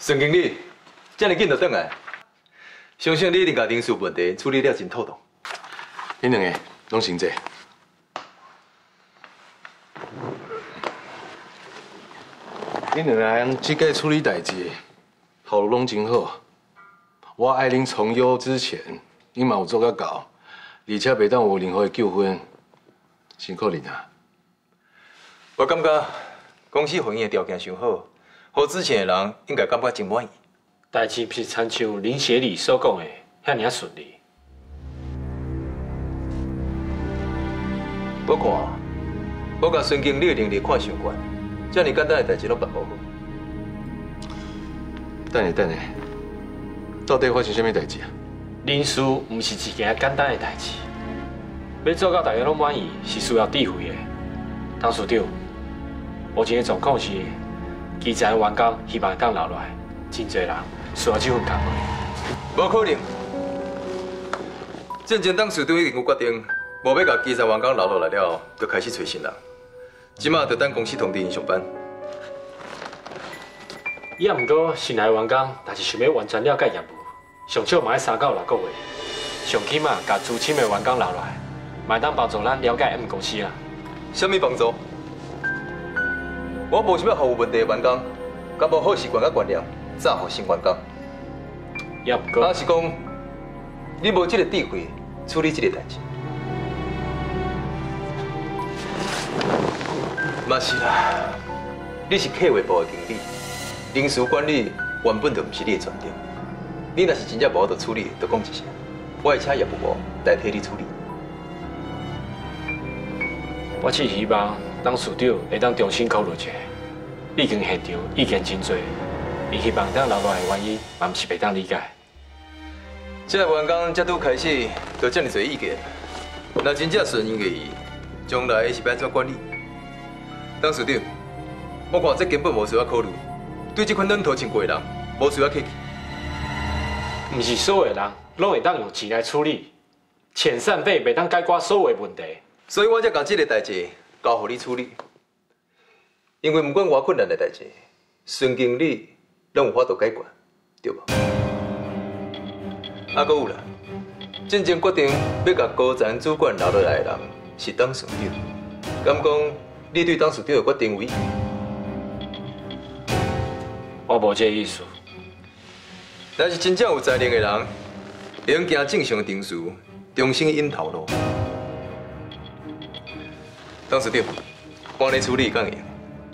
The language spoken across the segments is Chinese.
孙经理，这么紧就转来，相信你一定把人事问题处理了真妥当。 恁两个拢成这。恁两个人即届处理代志，头路拢真好。我爱恁从优之前，恁嘛有做到到，而且袂当有任何的纠纷，辛苦恁啊！ 我感觉公司婚姻的条件上好，和之前的人应该感觉真满意。 代志不是亲像林协理所讲的遐尔顺利。 我甲孙经理的能力看上悬，这么简单的代志拢办不好。 等下，到底发生什么代志啊？ 人事唔是一件简单的代志，要做到大家拢满意，是需要智慧的。董事长，目前的状况是，基层的员工希望当留落来，真侪人需要这份工作。 无可能，正前董事长已经有决定，无要甲基层员工留落来了后，就开始找新人。即马就等公司通知因上班。 也毋过新来的员工，若是想要完全了解业务，上少嘛要3到6个月，上起码甲资深的员工留落来，嘛当帮助咱了解 M 公司啦。 什么帮助？我无想要服务问题的员工，甲无好习惯甲观念，早互新员工。 也毋过， 还是讲，你无这个智慧处理这个代志？嘛是啦，你是客户部的经理，人事管理原本就不是你的专长。你若是真正无法度处理，就讲一声，我会请业务部代替你处理。 我只希望董事长会当重新考虑一下，毕竟现场意见真多，伊希望当留落来的原因，嘛毋是袂当理解。 这个员工才拄开始，就这么多意见，若真正顺应个伊，将来是要怎管理？董事长，我看这根本无需要考虑，对这款软土深过的人，无需要客气。 毋是所有人拢会当用钱来处理，遣散费袂当解决所有的问题。 所以我才把这个代志交予你处理，因为不管偌困难的代志，孙经理拢有法度解决，对无？还佫有啦，真正决定要甲高层主管留落来的人是董事长，敢讲你对董事长的决定有意见？ 我无这意思。 若是真正有才能的人，会用行正常的程序，重新引头路。董事长，帮你处理敢会用？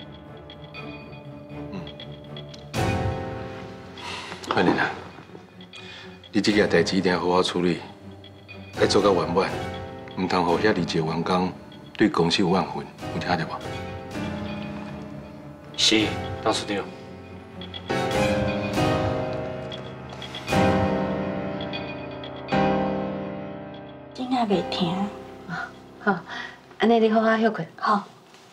快点啊！你这件代志一定要好好处理，要做到圆满，唔通互遐离职员工对公司有怨恨，有听到无？ 是，董事长。 真正袂听。 好，安尼你好好休困。 好。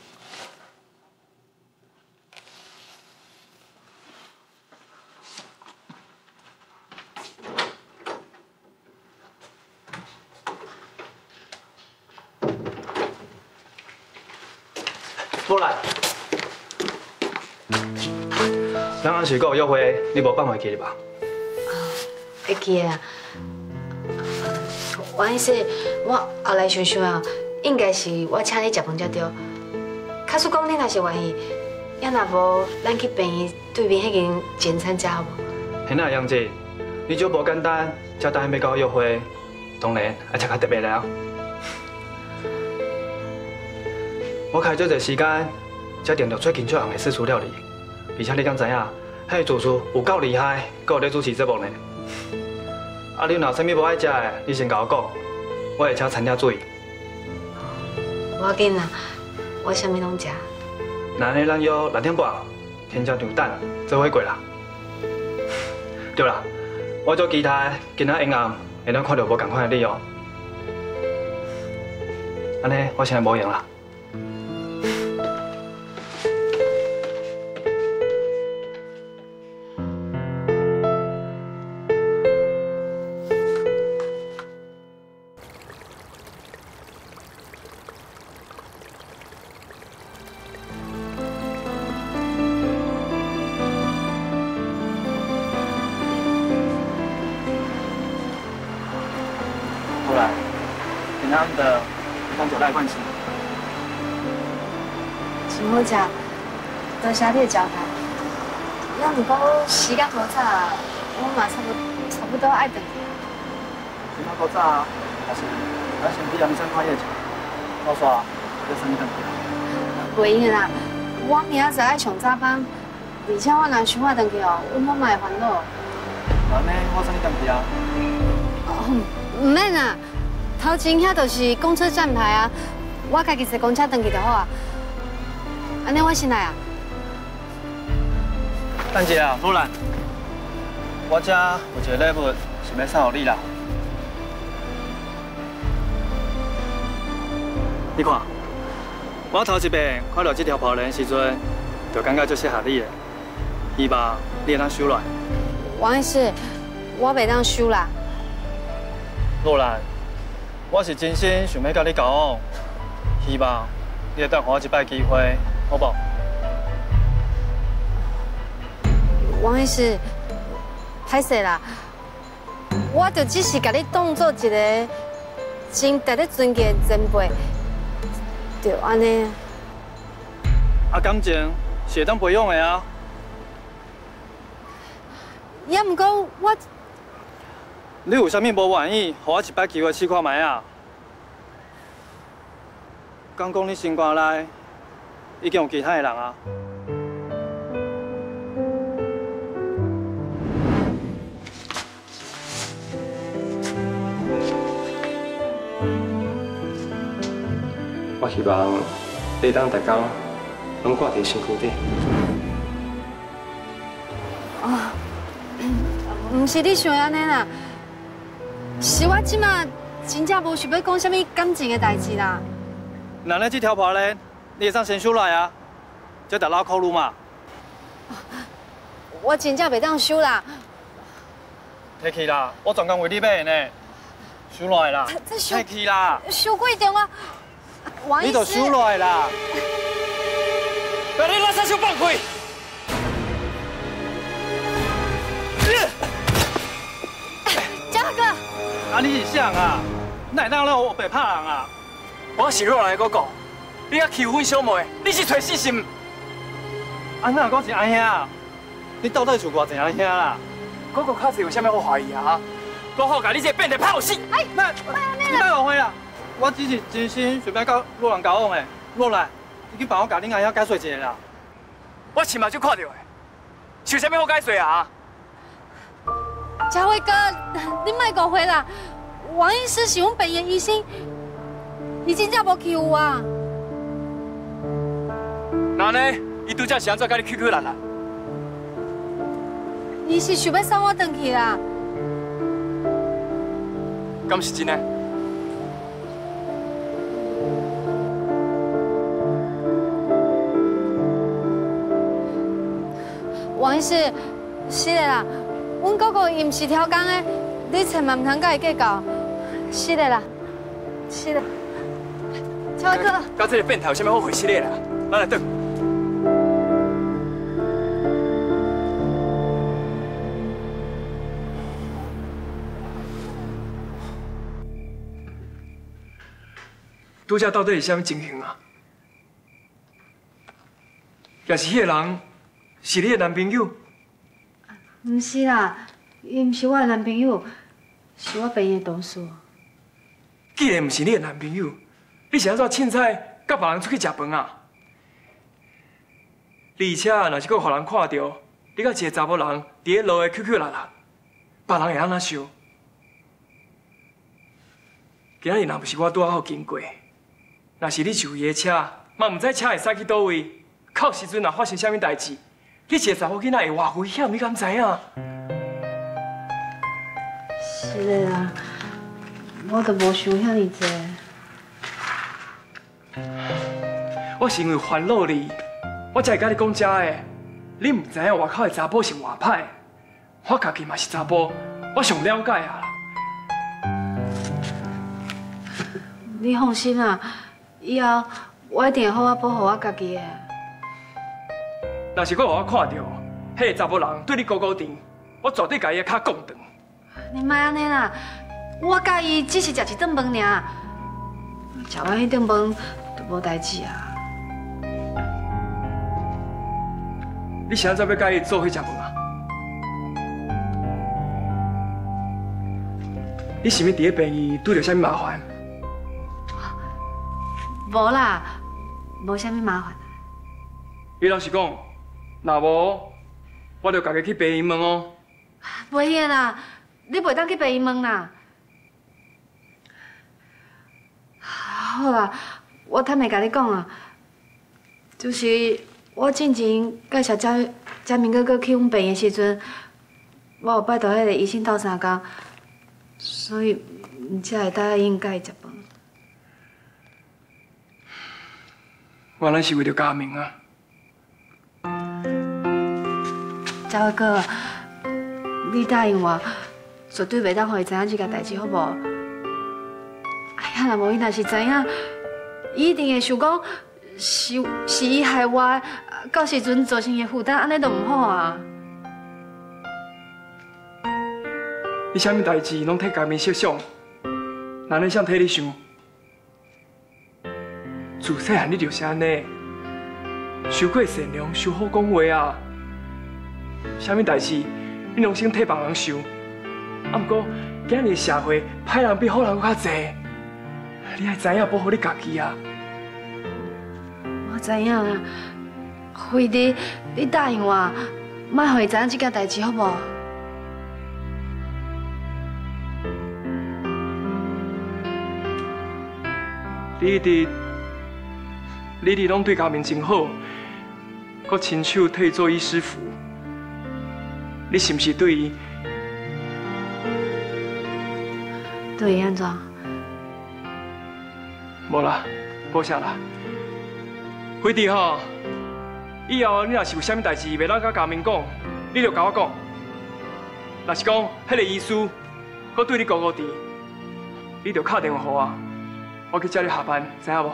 无来，咱暗时有约会，你无放回去吧？ 会记的啊。王医师，我后来想想啊，应该是我请你食饭才对。假使讲你若是愿意，要若无，咱去病院对面迄间简餐食好无？ 现在杨姐，你就无简单，才答应要跟我约会，当然要吃较特别了。我开这个时间，才订到最近最红的私厨料理，而且你敢知影，迄主厨有够厉害，阁有咧主持节目呢。啊，你若啥物无爱食的，你先甲我讲，我会请餐厅注意。 无要紧啦，我啥物拢食。 那安尼咱约6点半，天桥场等，做伙过啦。对啦，我做期待今仔阴暗会当看到无同款的你哦。安尼我现在无闲啦。 暗的，当做赖关系。 真好食，多谢你的招待。要不过时间无早，我嘛差不多爱回去。 时间够早，但是咱先去阳山看夜景，到煞再送你回去。 袂用的啦，我明仔载爱上早班，而且我若想我回去哦，阮妈嘛会烦恼。 安尼我送你回去啊。 唔免啦，头前遐就是公车站牌啊，我家己坐公车回去就好啊。安尼我先来啊。 等一下，罗兰，我这有一个礼物是要送给你啦。你看，我头一遍看到这条袍链的时阵，就感觉最适合你的，希望你会当收来。 王医师，我袂当收啦。 罗兰，我是真心想要甲你交往，希望你会当给我一摆机会，好不好？ 王医师，歹势啦，我就只是甲你当做一个真值得尊敬的前辈，就安尼。 啊，感情是会当培养的啊。 也毋过我， 你有啥物无愿意，给我一摆机会试看卖啊？敢讲你心肝内已经有其他的人啊？ 我希望你当大家拢挂在身躯顶。 哦，毋是你想安尼啦，是我即马真正无想要讲啥物感情的代志啦。 那你这条袍链，你会当先收来啊？这得老考虑嘛。 我真正袂当收啦。 摕去啦，我专工为你买的呢。收来啦，摕去啦。 收贵重啊！王医师， 你就收来啦。把你垃圾箱放开！ 嘉哥， 啊，你是啥啊？哪当让我白拍人啊？ 我是若来个讲，你遐欺负小妹，你是找死心。 啊，哪讲是安兄？你到底是偌济安兄啦？ 哥哥卡子有啥物好怀疑啊？我好甲你这变得炮死！ 哎， 你别误会啦，我只是真心想要甲罗兰交往的。罗兰，你去帮我甲恁阿兄解释一下啦。 我亲目睭看到的，是啥物好解释啊？ 嘉伟哥，你莫误会啦，王医师是阮病院医生，伊真正无欺负我。 那呢？伊拄则是安怎甲你QQ烂啊？ 伊是想要送我回去啦。 敢是真的？ 王医师，是的啦，阮哥哥伊毋是挑工的，你千万唔通甲伊计较。是的啦，是的。嘉伟哥， 甲这个变态有啥物好回事的啦？咱来转。拄则到底是啥物情形啊？也是迄个人是你的男朋友？ 毋是啦，伊毋是我的男朋友，是我病院的同事。 既然毋是你的男朋友，你是安怎凊彩甲别人出去食饭啊？而且若是阁互人看到你甲一个查某人伫咧路的 QQ 啦啦，别人会安怎想？今日若不是我拄好经过，若是你上伊的车，嘛毋知车会驶去倒位，到时阵若发生啥物代志，你一个查某囡仔会偌危险，你敢知影？ 是的啦，我都无想遐尼济。 我是因为烦恼你，我才会甲你讲遮的。你毋知影外口的查甫是偌歹，我家己嘛是查甫，我上了解啊。 你放心啦，以后我一定会好好保护我家己的。 若是我看到迄个查某人对你勾勾甜，我绝对甲伊的脚讲断。 你莫安尼啦，我甲伊只是食一顿饭尔， 食完迄顿饭就无代志啊。 你是安怎要甲伊做伙食饭啊？你是毋是伫咧病院拄着啥物麻烦？ 无啦，无啥物麻烦。 你老实讲，若无，我着家己去病院问哦。 袂用啦，你袂当去病院问啦。好啦，我坦白甲你讲啊，就是我进前介绍嘉明哥哥去阮病院的时阵，我有拜托迄个医生斗相共，所以才会答应甲伊食饭。 原来是为着嘉明啊！ 嘉伟哥，你答应我，绝对袂当互伊知影这件代志，好无？哎呀，若无伊若是知影，伊一定会想讲是伊害我，到时阵造成伊负担，安尼都唔好啊！ 你啥物代志拢替嘉明设想，哪能想替你想？自细汉你就是安尼，受过善良，受好讲话啊。啥物代志你拢先替别人想，啊，不过今日社会歹人比好人搁较侪，你爱知影保护你家己啊。 我知影啦，惠弟，你答应我，莫互伊知影这件代志，好无？你一直拢对嘉明真好，搁亲手替伊做医师服，你是毋是对伊？ 对伊安怎？ 无啦，无啥啦。惠弟吼，以后你若是有啥物代志袂当甲嘉明讲，你就甲我讲。若是讲迄个医师搁对你高高低，你就敲电话给我去接你下班，知影无？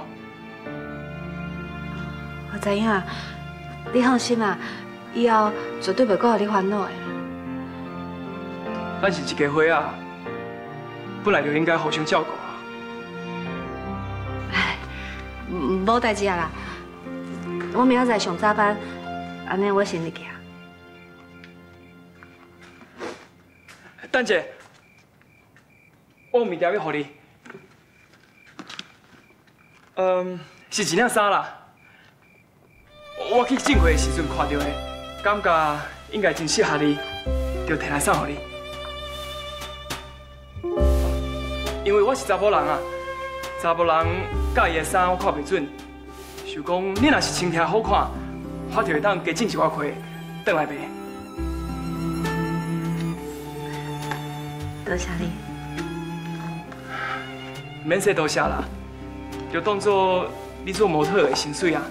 我知影，你放心啦，以后绝对袂搁互你烦恼的。 咱是一家伙仔，本来就应该互相照顾啊。 唉，无代志啊啦，我明仔载上早班，安尼我先入去啊。 等者，我有物件要互你。是一领衫啦。我去进货的时阵看到的，感觉应该真适合你，就摕来送互你。因为我是查某人啊，查某人介意的衫我看袂准，想讲你若是穿起来好看，我就会当加种一寡货，转来卖。 多谢你。 免说多谢啦，就当做你做模特的薪水啊。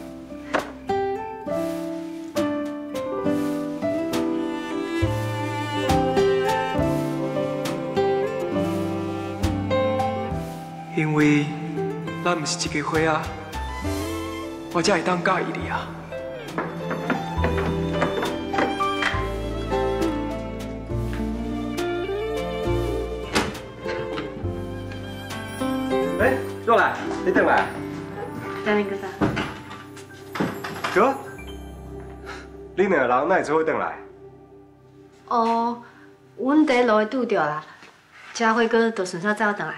因为咱不是一家伙仔，我才会当介意你啊。 若兰，你回来。 嘉明哥哥。 哥，你两个人哪会做伙回来？ 哦，阮伫路拄着啦，嘉辉哥就顺手载我回来。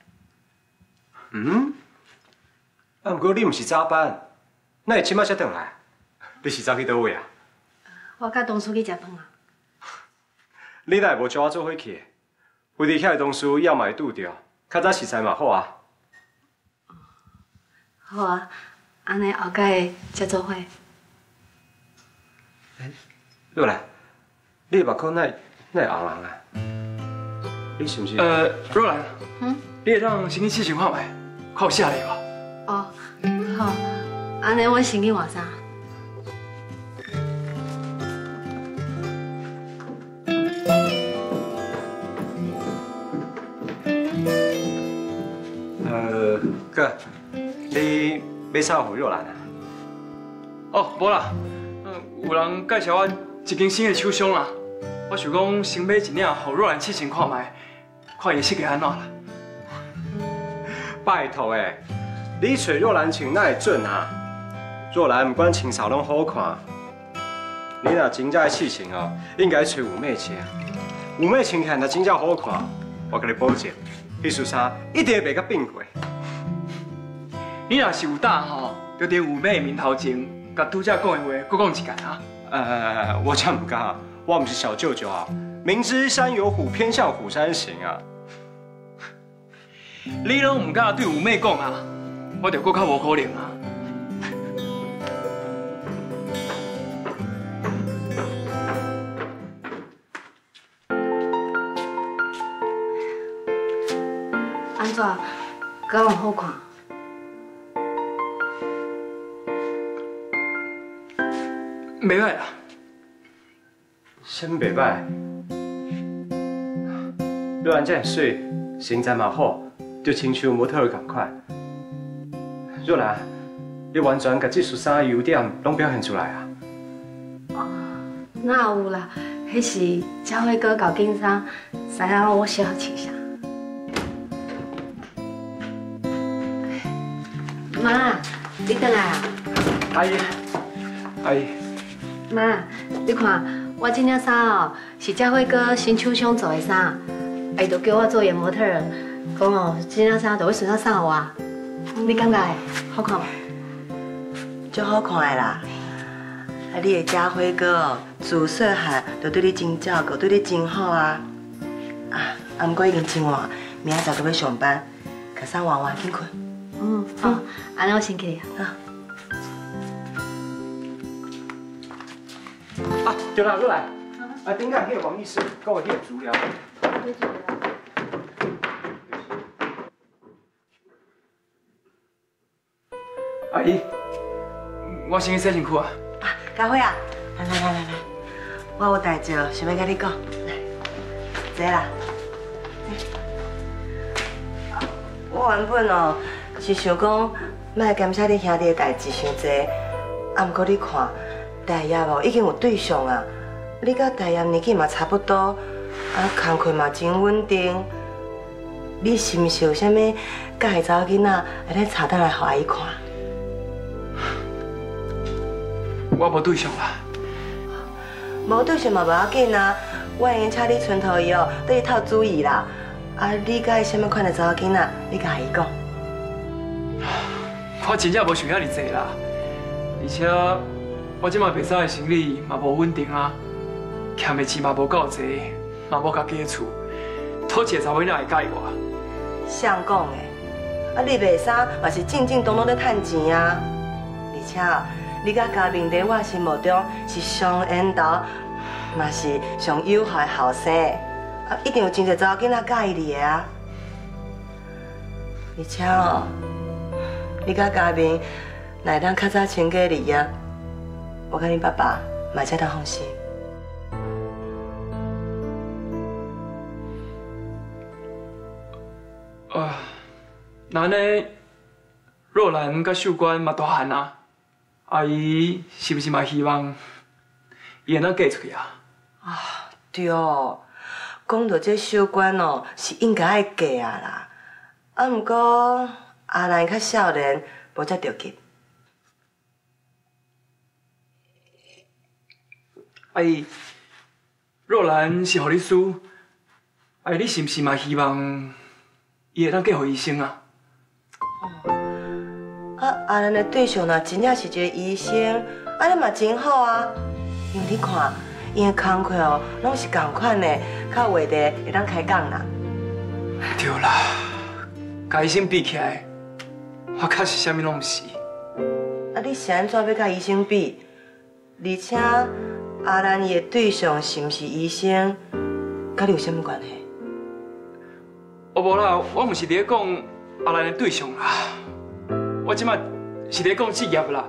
啊，不过你唔是早班，哪会即摆才回来？你是走去倒位啊？ 我甲同事去食饭啊。 你哪会无招我做伙去？为伫遐个同事要嘛会拄着，较早实在嘛好啊。 好啊，安尼后摆才做伙。 若兰，你目眶哪会红红啊？你是不是？ 若兰，你会当先去试穿看卖，看有适合你无？ 哦，好，安尼我先去换衫。 哥，你买啥互若兰啊？ 哦，无啦，有人介绍我一间新的手箱啦，我想讲先买一领互若兰试穿看卖，看伊设计安怎啦。 拜托诶， 你找若兰穿哪会准啊？若兰不管穿啥拢好看。你若真正刺青哦，应该找有妹穿。有妹穿起来若真正好看，我甲你保证，迄束衫一定袂甲变过。 你若是有胆吼，就伫有妹面头前，甲拄则讲的话，搁讲一遍啊！ 我真唔敢，我唔是小舅舅啊。明知山有虎，偏向虎山行啊！ 你拢唔敢对有妹讲啊，我就搁较无可能啊！ 安怎？敢有好看？ 袂歹啦。 什么袂歹？若兰这样水，身材嘛好，就亲像模特儿同款。若兰，你完全把这束衫的优点拢表现出来啊！ 哪有啦？迄是教会哥搞紧张，知影我适合穿啥。妈，你回来啊？ 阿姨，阿姨， 妈，你看我这件衫哦，是教会哥新手上做的衫，伊就叫我做演模特儿，讲哦，这件衫就会顺便送互我。你感觉好看吗？ 足好看的啦！啊，你的家辉哥哦，自细汉就对你真照顾，对你真好啊！啊，不过已经真晚，明仔载就要上班，甲送娃娃紧困。 好，安尼我先去啊。 啊，对啦，若兰，顶下迄个王医师，跟我迄个资料。 阿姨，我先去洗身躯啊。 家辉啊，来，我有代志想要甲你讲，来，坐啦。我原本哦是想讲，莫减少你兄弟的代志伤济，啊，不过你看，大业哦已经有对象啊，你甲大业年纪嘛差不多，啊，工课嘛真稳定，你是毋是有啥物介意查某囡仔会来查单来互阿姨看？ 我无对象啦。 无对象嘛无要紧啊，我会用请你村头伊哦，对伊透主意啦。啊，你介意啥物款的查某囡仔，你甲阿姨讲。 我真正无想遐尔济啦，而且我即马白嫂的生理嘛无稳定啊，欠的钱嘛无够济，嘛无家己的厝，讨一个查某囡仔会介意我？ 谁讲的？啊，你卖衫嘛是正正当当在趁钱啊，而且你甲嘉明在我心目中是上缘投，嘛是上友好的后生，啊，一定有真侪查某囡仔介意你的啊。而且哦，你甲嘉明若会当较早成家立业，我甲你爸爸嘛才当放心。 那呢，若兰甲秀官嘛大汉啊，阿姨是不是嘛希望伊会当嫁出去啊？ 啊，对哦，讲到这小官哦，是应该爱嫁啊啦。啊，不过阿兰较少年，无遮着急。 阿姨，若兰是护理师，阿姨你是不是嘛希望伊会当嫁予医生啊？ 啊，阿兰的对象若真正是一个医生，安尼嘛真好啊。因为你看，因的工课哦，拢是同款的，较有话题会当开讲啦。 对啦，甲医生比起来，我确实啥物拢毋是。 啊，你是安怎要甲医生比？而且阿兰伊的对象是毋是医生，甲你有啥物关系？ 哦无啦，我毋是伫咧讲阿兰的对象啦，我即马是咧讲职业啦。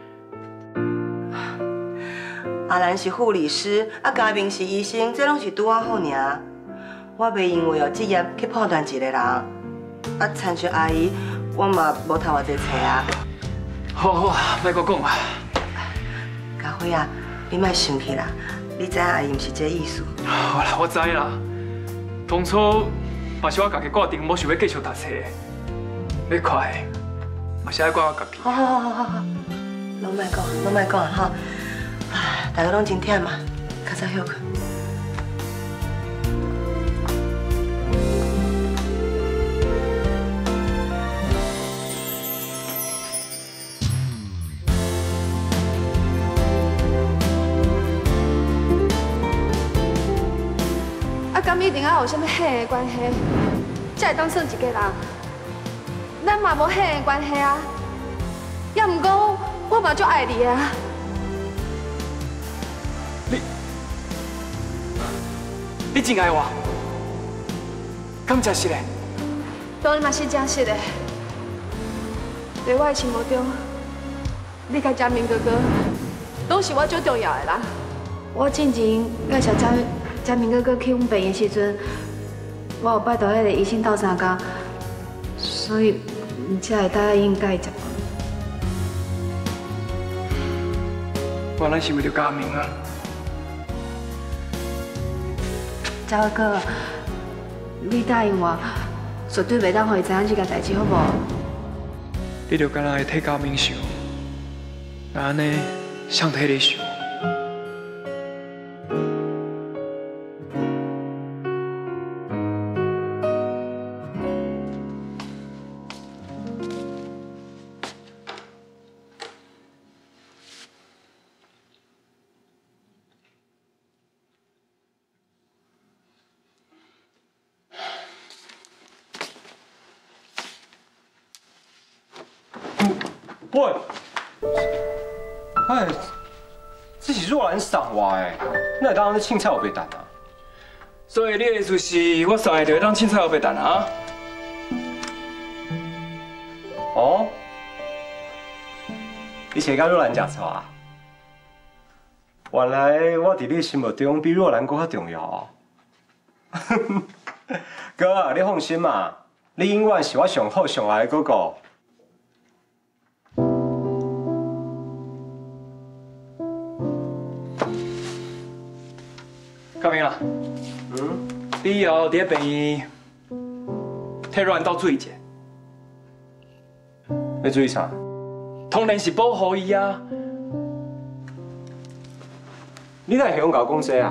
阿兰是护理师，啊，嘉明是医生，这拢是拄啊好尔。我袂因为哦职业去判断一个人。啊，参像阿姨，我嘛无读偌济册啊。 好啊好啊，莫阁讲啊。 家辉啊，你莫生气啦，你知影阿姨毋是这意思。 好啦，我知啦。当初嘛是我家己决定，无想要继续读册。要快， 嘛是爱管我家己。 好，拢莫讲啊哈！唉，大家拢真忝啊，较早休困。 敢一定要有啥物血的关系，才会当算一个人？咱嘛无血的关系啊，也毋过我嘛足爱你啊。 你真爱我？敢真实的？ 当然嘛是真实的。在我的心目中，你甲佳明哥哥拢是我最重要的人。我之前介绍佳明哥哥去阮病院时阵，我有拜托迄个医生斗相共，所以才会答应甲伊结婚。 原来是为了佳明啊！ 赵哥，你答应我，绝对袂当让伊知影这件代志，好无？ 你就敢若会替佳明想，那安尼谁替你想？ 喂，哎，这是若兰送我的，那当然是凊彩有白蛋啊。 所以你的意思是我送的就会当凊彩有白蛋啊？ 哦，你是甲若兰食醋啊？原来我伫你心目中比若兰搁较重要哦。哥，你放心嘛，你永远是我上好上爱的哥哥。 佳明啊，你以后伫病院替若兰斗注意者， 要注意啥？ 当然是保护伊啊！ 你哪会晓甲我讲这啊？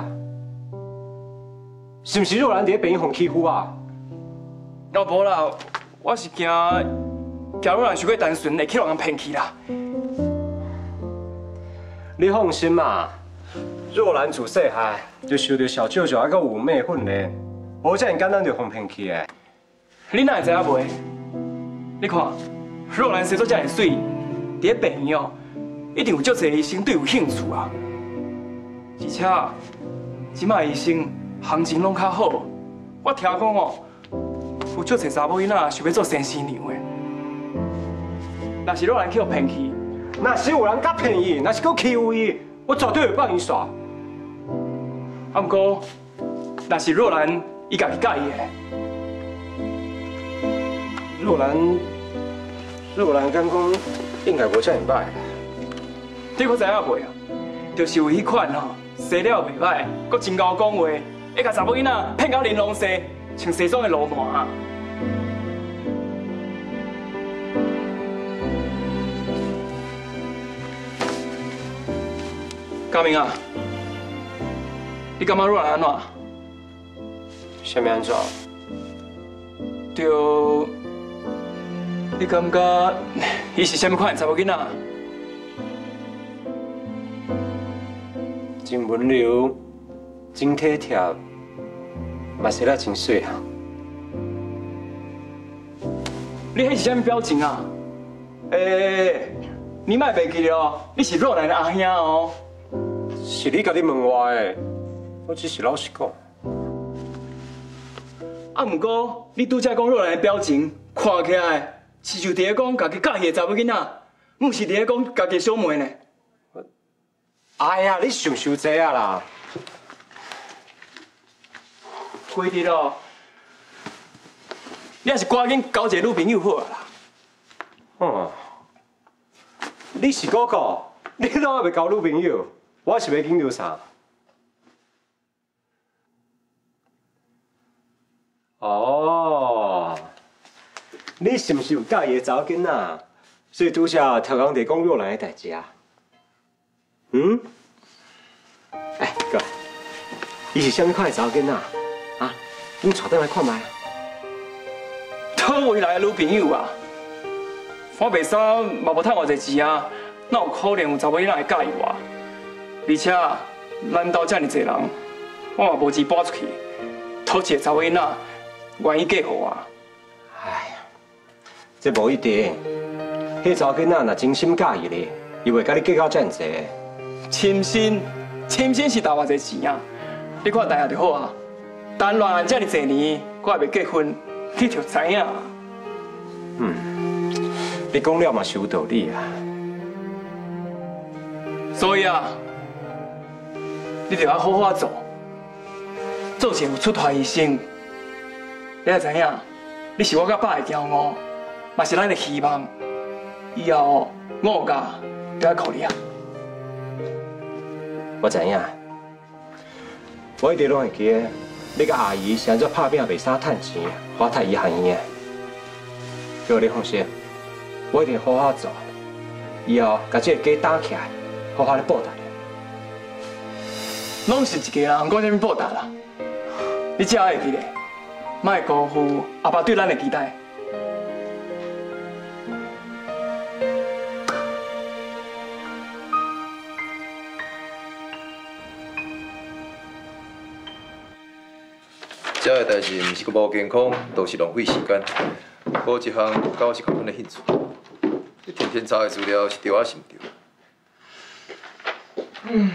是毋是若兰伫病院被欺负啊？ 要无啦，我是惊若兰太过单纯，会去人骗去啦。 你放心嘛，若兰自细汉就受到小舅舅还有五妹训练，无这样简单就被骗去的。 你哪会知影袂？你看，若兰生做遮尔水，伫病院哦，一定有足侪医生对有兴趣啊。而且，即摆医生行情拢较好，我听讲哦，有足侪查某囡仔想要做生死娘的。若是若兰去互骗去， 若是有人甲骗伊，若是搁欺负伊，我绝对会放伊煞。 啊，不过，若是若兰伊家己介意的， 若兰敢讲应该无遮尔歹。 你可知影袂啊？就是有迄款吼，生了袂歹，搁真高讲话，会甲查某囡仔骗到玲珑色，穿西装的路漫啊！佳明啊，你感觉若兰安怎？ 啥物安怎？ 就你感觉伊是啥物款的查某囡仔？ 真温柔，真体贴，嘛生得真水啊！ 你迄是啥物表情啊？你莫袂记了，你是若兰的阿兄哦。 是你家己问我的，我只是老实讲。 啊，不过你拄则讲若兰的表情，看起来是就伫咧讲家己介意的查某囡仔，毋是伫咧讲家己小妹呢。 哎呀，你想伤济啊啦！ 规日哦，你还是赶紧交一个女朋友好啊啦。 你是哥哥，你拢还袂交女朋友，我是要紧张啥？哦，你是毋是有介意的查某囡仔？ 所以拄则头讲在讲若兰的代志啊。嗯？哎，哥，伊是啥物款的查某囡仔？啊，恁带倒来看卖。 讨未来的女朋友啊，我袂使嘛无趁偌济钱啊，哪有可能有查某囡仔会介意我？而且咱兜遮尔济人，我嘛无钱搬出去，讨一个查某囡仔愿意嫁互我。 哎呀，这无一定。迄查某囡仔若真心介意咧，伊袂甲你计较遮济。 深深是投偌济钱啊！你看大下就好啊。但乱按遮尔济年，我还袂结婚，你就知影。 你讲了嘛是有道理啊。 所以啊，你就要好好做，做一个有出头的医生。你也知影，你是我甲爸的骄傲，嘛是咱的希望。以后我有假，就要靠你啊。 我知影，我一直拢会记得，你甲阿姨是安怎拍拼袂啥趁钱，花太遗憾伊的。叫你放心，我一定好好做，以后甲这个家打起来，好好来报答你。 拢是一家人，讲啥物报答啦？你只要会记得，莫辜负阿爸对咱的期待。 遮个代志毋是个无健康，都是浪费时间。无一项甲我是共款的兴趣。你天天查的资料是对还是毋对？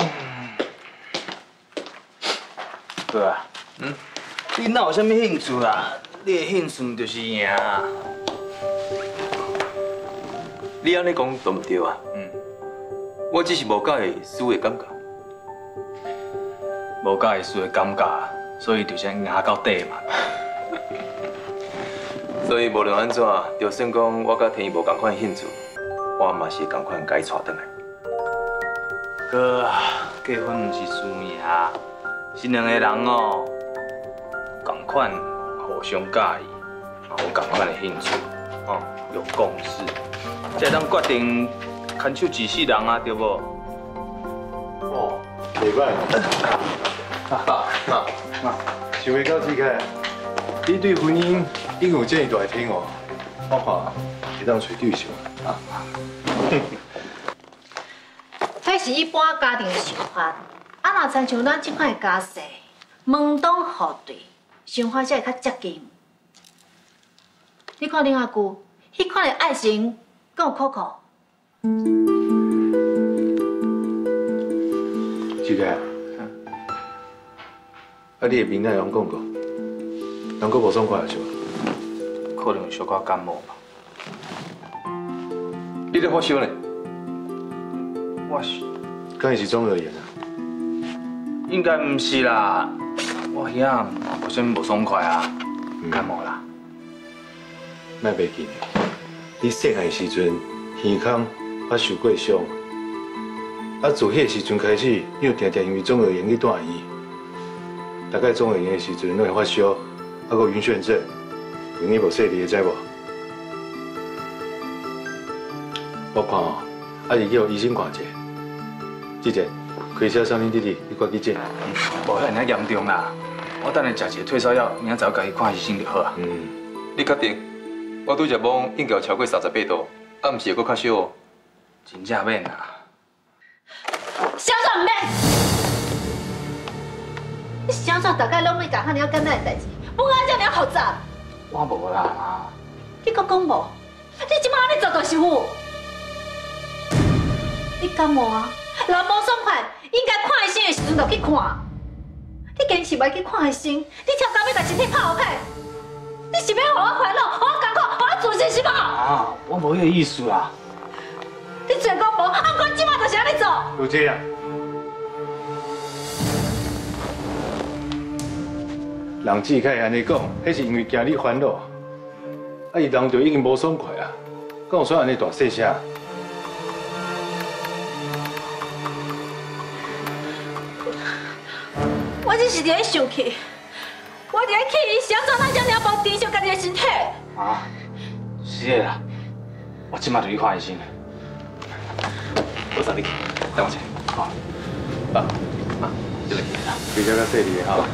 对啊。你哪有啥物兴趣啦？你的兴趣就是赢啊。 你安尼讲都毋对啊。我只是无介意输的感觉。 无介意输的感觉。所以就先硬到底嘛。 所以无论安怎，就算讲我甲天意无同款兴趣，我嘛是同款甲伊带转来。 哥，结婚毋是输赢，是两个人哦，同款互相介意，嘛有同款的兴趣，有共识，才当决定牵手一世人啊，对无？ 哦，袂歹。想袂到志凯，你对婚姻已经有这么大天哦，我看会当找对象啊。 迄是一般家庭的想法，啊，若亲像咱这款的家世，门当户对，想法才会较接近。你看恁阿舅，迄款的爱情，敢有可靠？ 志凯。啊！你的面仔人讲过，人阁无爽快是吧？ 可能小可感冒吧。 你咧发烧呢？ 我是， 敢是中耳炎啊？ 应该毋是啦，我遐无啥物无爽快啊，感冒啦。 莫袂记呢，你细汉时阵耳孔捌受过伤，啊，自迄个时阵开始，你就常常因为中耳炎去住院。大概中耳炎的时阵，拢会发烧，啊，个晕眩症，容易无细腻，知无？我看哦，啊，是叫医生看者。志健，开车送恁弟弟去挂急诊。 无遐尔严重啦，我等下食一个退烧药，明仔早家己看医生就好啊。 你确定？我拄则摸应该有超过38度，啊，毋是会阁较烧哦。 真正免啦。 小壮免。你小壮大概拢会讲遐尔简单的代志，不安遮尔复杂。 我无啦妈。 你搁讲无？你即摆安尼做大师傅？你感冒啊？人无爽快，应该看医生的时阵就去看。你坚持袂去看医生，你跳到要把身体拍好歹，你是要互我烦恼，互我艰苦，互我自信是无？ 啊，我无迄个意思啦。 你全讲无，啊，我即摆就是安尼做。 有这样。人志凯安尼讲，迄是因为惊你烦恼，啊，伊人就已经无爽快啊，敢有说安尼大细声？ 我只是伫咧生气，我伫咧气伊小壮咱遮尔无珍惜家己的身体。 啊，是的啦， 我即马就去看医生。 我送你去，等我一下。好。爸，妈，这个去啦。 比较较细腻好。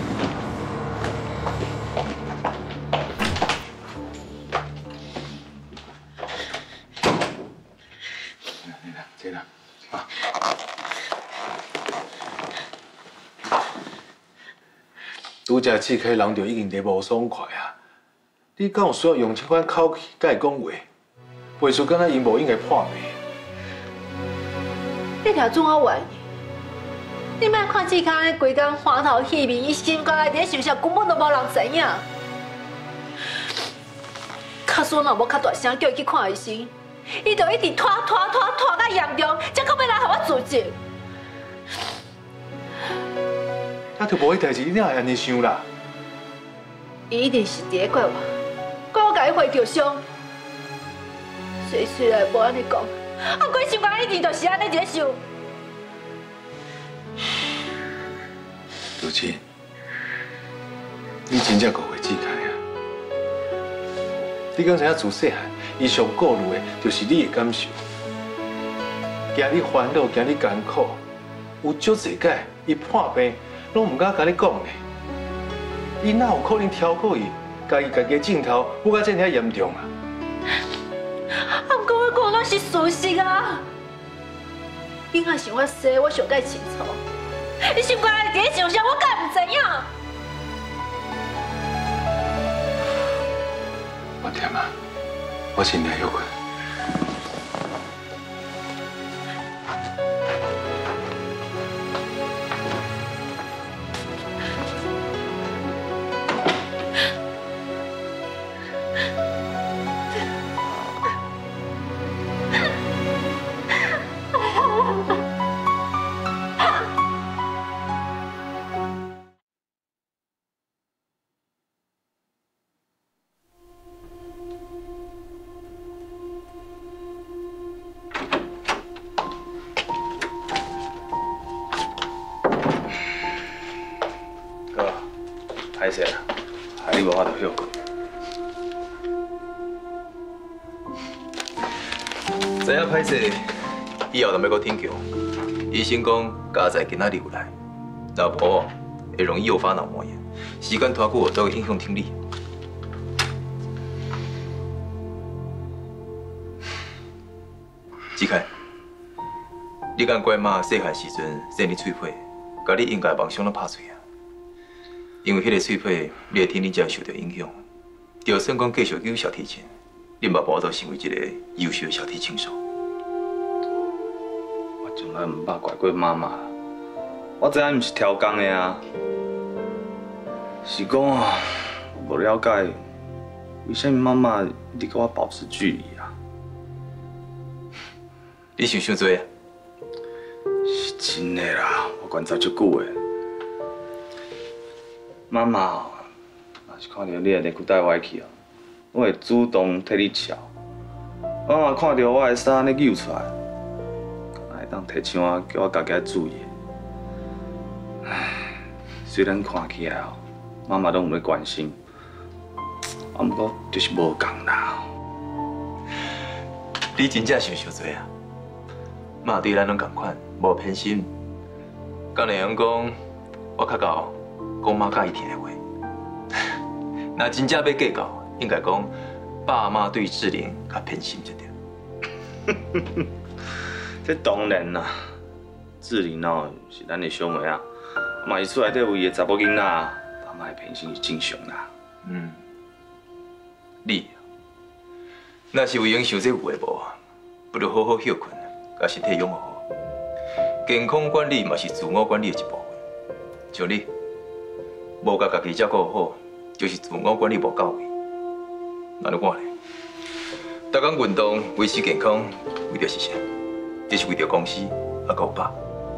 这啦，啊。拄则志开人就已经得无爽快啊！你敢有需要用这款口气甲伊讲话？袂输敢若因无应该破病。 你条准我愿意。你莫看志康咧规工花头戏面，伊心肝内底想啥根本都无人知影。卡孙若无较大声叫伊去看医生，伊就一直拖到严重，才到要来互我自责。 那就无迄代志，你哪会安尼想啦？ 伊一定是伫咧怪我，怪我甲伊回着伤。虽然无安尼讲，啊，我心肝一直就是安尼伫咧想。 如今，你真正误会志开啊！你敢知影自细汉，伊上顾虑的就是你的感受，惊你烦恼，惊你艰苦，有足侪解，伊破病。拢唔敢甲你讲呢，伊哪有可能超过伊，家己家己镜头，不甲这么严重啊？ 啊，不过我讲那是事实啊。囡仔是我生，我上解清楚。你心肝内底想啥，我敢唔知影？ 我忝啊，我身体休困。 歹势啦，害你无法度休困。 知影歹势，以后就要搁挺强。医生讲家在今仔日有来，若无会容易诱发脑膜炎，时间拖久则会影响听力。志凯，你敢怪妈细汉时阵生你喙皮，甲你应该梦想拢拍碎啊？因为迄个喙皮，你的听力才会受到影响。就算讲继续有小提琴，你嘛无法度成为一个优秀的小提琴手。 我从来唔捌怪过妈妈啦，我知影毋是挑工的啊，是讲啊，无了解为什么妈妈一直跟我保持距离啊？ 你想伤多啊？ 是真的啦，我观察足久的。妈妈，若是看到你的内裤带歪去啊，我会主动替你笑。妈妈看到我的衫咧扭出来，会当提醒我，叫我家己注意。唉，虽然看起来哦，妈妈拢有咧关心，啊，不过就是无共啦。 你真正想伤多啊？妈对咱拢共款，无偏心。敢会用讲，我较够讲妈介意听的话。若真正要计较，应该讲爸妈对志玲较偏心一点。 这当然啦，志玲哦是咱的小妹啊，嘛是厝内底唯一的查某囡仔，爸妈的偏心是正常啦。 嗯，你若是为用想这有诶无，不如好好休困，甲身体养好。健康管理嘛是自我管理的一部分。像你，无甲家己照顾好，就是自我管理无到位。那你看咧，逐工运动维持健康，为着是啥？就是为着公司啊，甲有爸。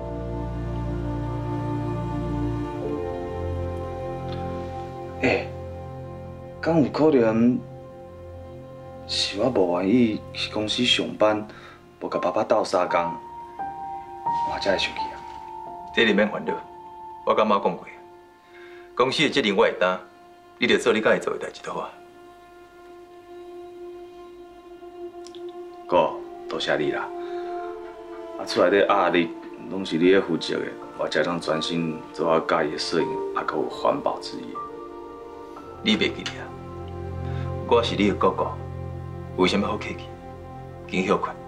敢有可能是我无愿意去公司上班，无甲爸爸斗相共，我才会生气啊？ 这你免烦恼，我甲妈讲过，公司的责任我会担，你着做你该做的代志就好啊。 哥，多谢你啦。啊，厝内底压力拢是你咧负责的，我才当专心做我家己的摄影，还阁有环保之业。 你袂记得啊？我是你的哥哥，为什么好客气？紧休困。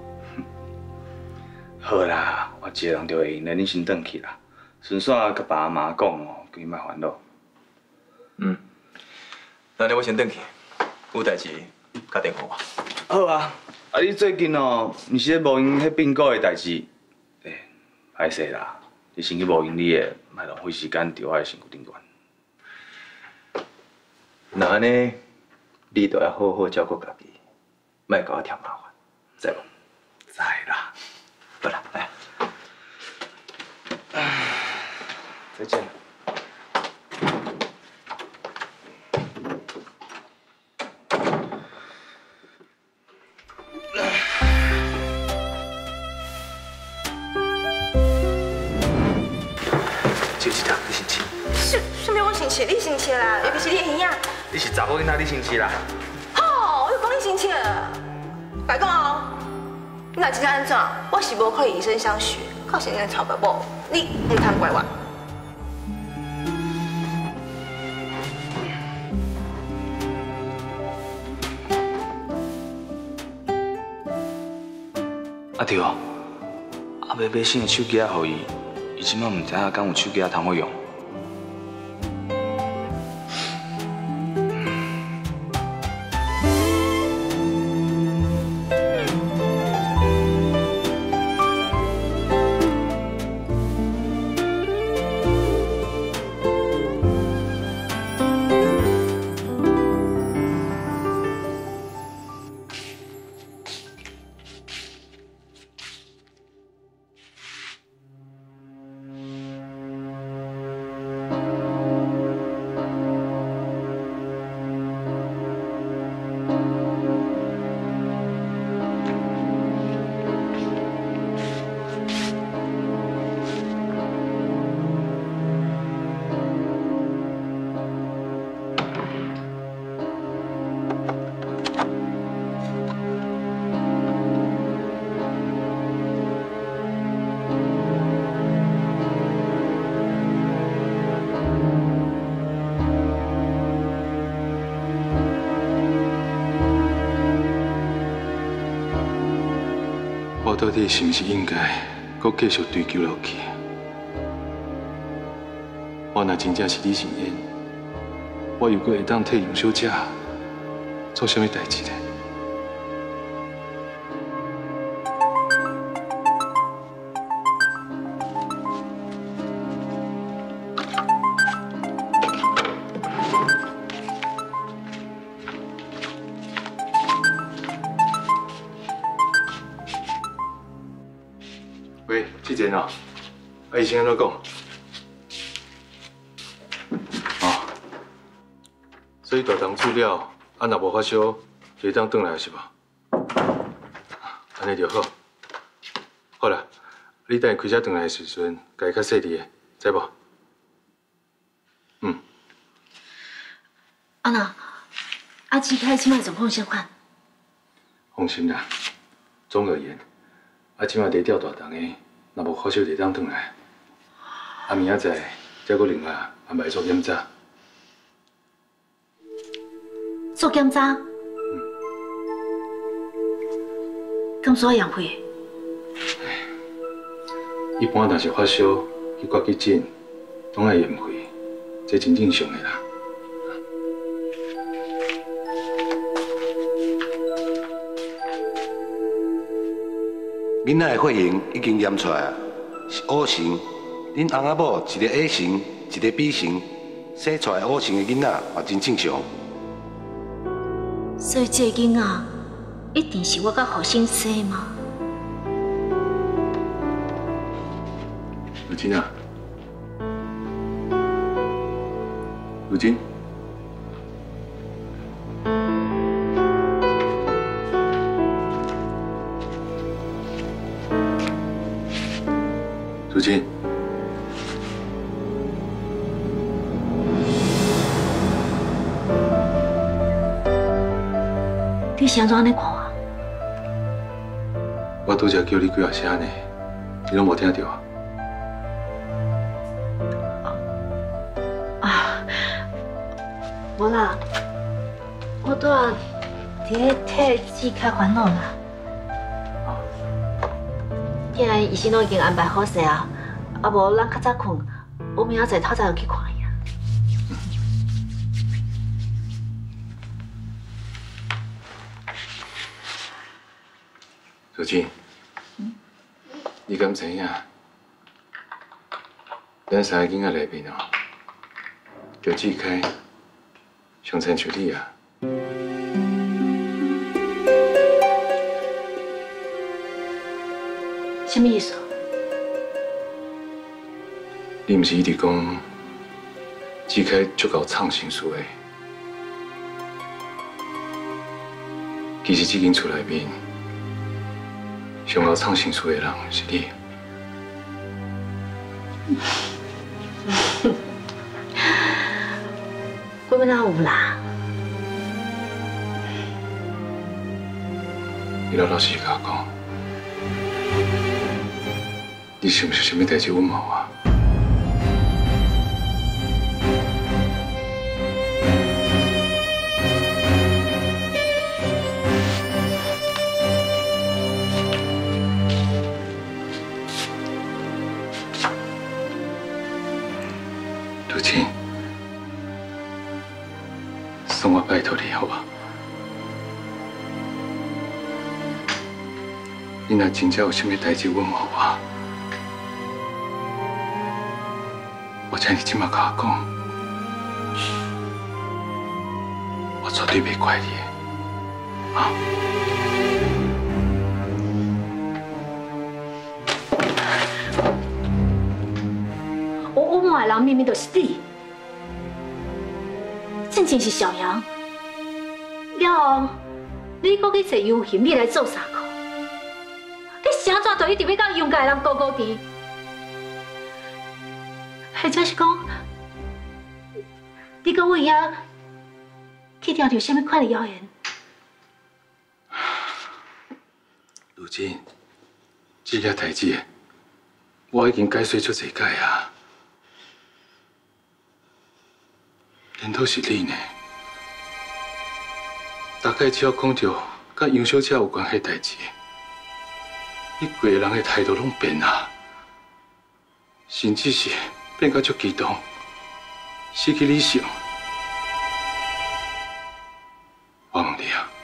好啦，我一个人就会用咧，你先转去啦。顺续甲爸妈讲哦，叫伊莫烦恼。 嗯，那我先转去，有代志打电话我。 好啊，啊你最近哦，毋是咧无用迄变故的代志，歹势啦，你先去无用你的，莫浪费时间伫我的身躯顶悬。 那安尼，你都要好好照顾家己，莫甲我添麻烦，知无？ 知啦。 好啦，来。 再见。 就一条，你生气？ 什么我生气？你生气啦？尤其是你的耳仔。 你是查某囡仔，你生气啦？ 好，我又讲你生气了。白讲哦，你若真正安怎，我是无可以以身相许，靠现在吵白某，你唔通怪我。 啊对哦，啊要买新的手机仔互伊，伊即摆唔知影敢有手机仔通好用。 我到底是毋是应该搁继续追求落去？我若真正是李成燕，我又搁会当替杨小姐做啥物代志呢？喂，志贤啊，啊，医生安怎讲？哦，所以大堂资料，啊，若无发烧，就当转来是吧？安尼就好。好啦，你等开车转来的时阵，家己较细致的，知无？嗯。 安娜，阿志开即摆状况啥款？ 放心啦，总而言。啊，即马在吊大堂的，若无发烧就当转来。啊，明仔载再搁另外安排做检查。 做检查？敢需要验血？ 一般若是发烧去挂急诊，拢爱验血，这真正常的啦。 囡仔的血型已经验出来啊，是 O 型。恁翁仔某一个 A 型，一个 B 型，生出来 O 型的囡仔也真正常。 所以这个囡仔一定是我甲后生生吗？ 如今啊，如今。如今， 你是安怎安尼看啊？ 我拄则叫你几啊声呢，你拢无听到啊？ 无啦，我拄啊伫替志凯烦恼啦。既然医生都已经安排好势啊，啊无咱较早困，我明仔载透早就去看伊啊。 如今，你敢知影？咱三个囡仔内面哦，就志凯上亲像你啊。 什么意思？ 你毋是一直讲志凯足够创新思维？其实这间厝内面上够创新思维的人是你。 我要哪有啦？ 你老实甲我讲，你是毋是什么代志问我啊？如今，算我拜托你好吧？你若真正有啥物代志问我，我请你即马甲我讲，我绝对袂怪你的，啊！ 我骂的人明明就是你，真正是小杨。了后，你搁去找游行，你来做啥个？你啥怎就一直要甲勇敢的人勾勾伫？或者是讲，你搁为遐去听到什么款的谣言？ 如今，这件代志，我已经解释出侪解啊。连都是你呢，大概只要讲到甲杨小姐有关系代志，你规个人的态度拢变啊，甚至是变甲足激动，失去理性。我问你啊，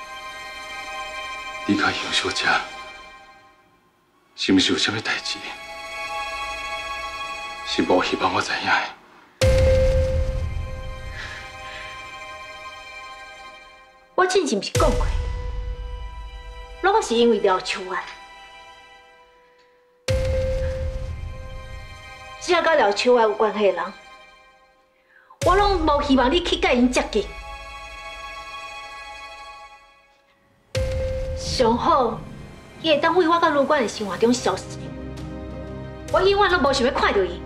你甲杨小姐是毋是有啥物代志？是无希望我知影的？ 我之前不是讲过，拢是因为廖秋安，只要甲廖秋安有关系的人，我拢无希望你去甲因接近。上好，伊会当为我甲卢冠的生活中消失，我永远拢无想要看到伊。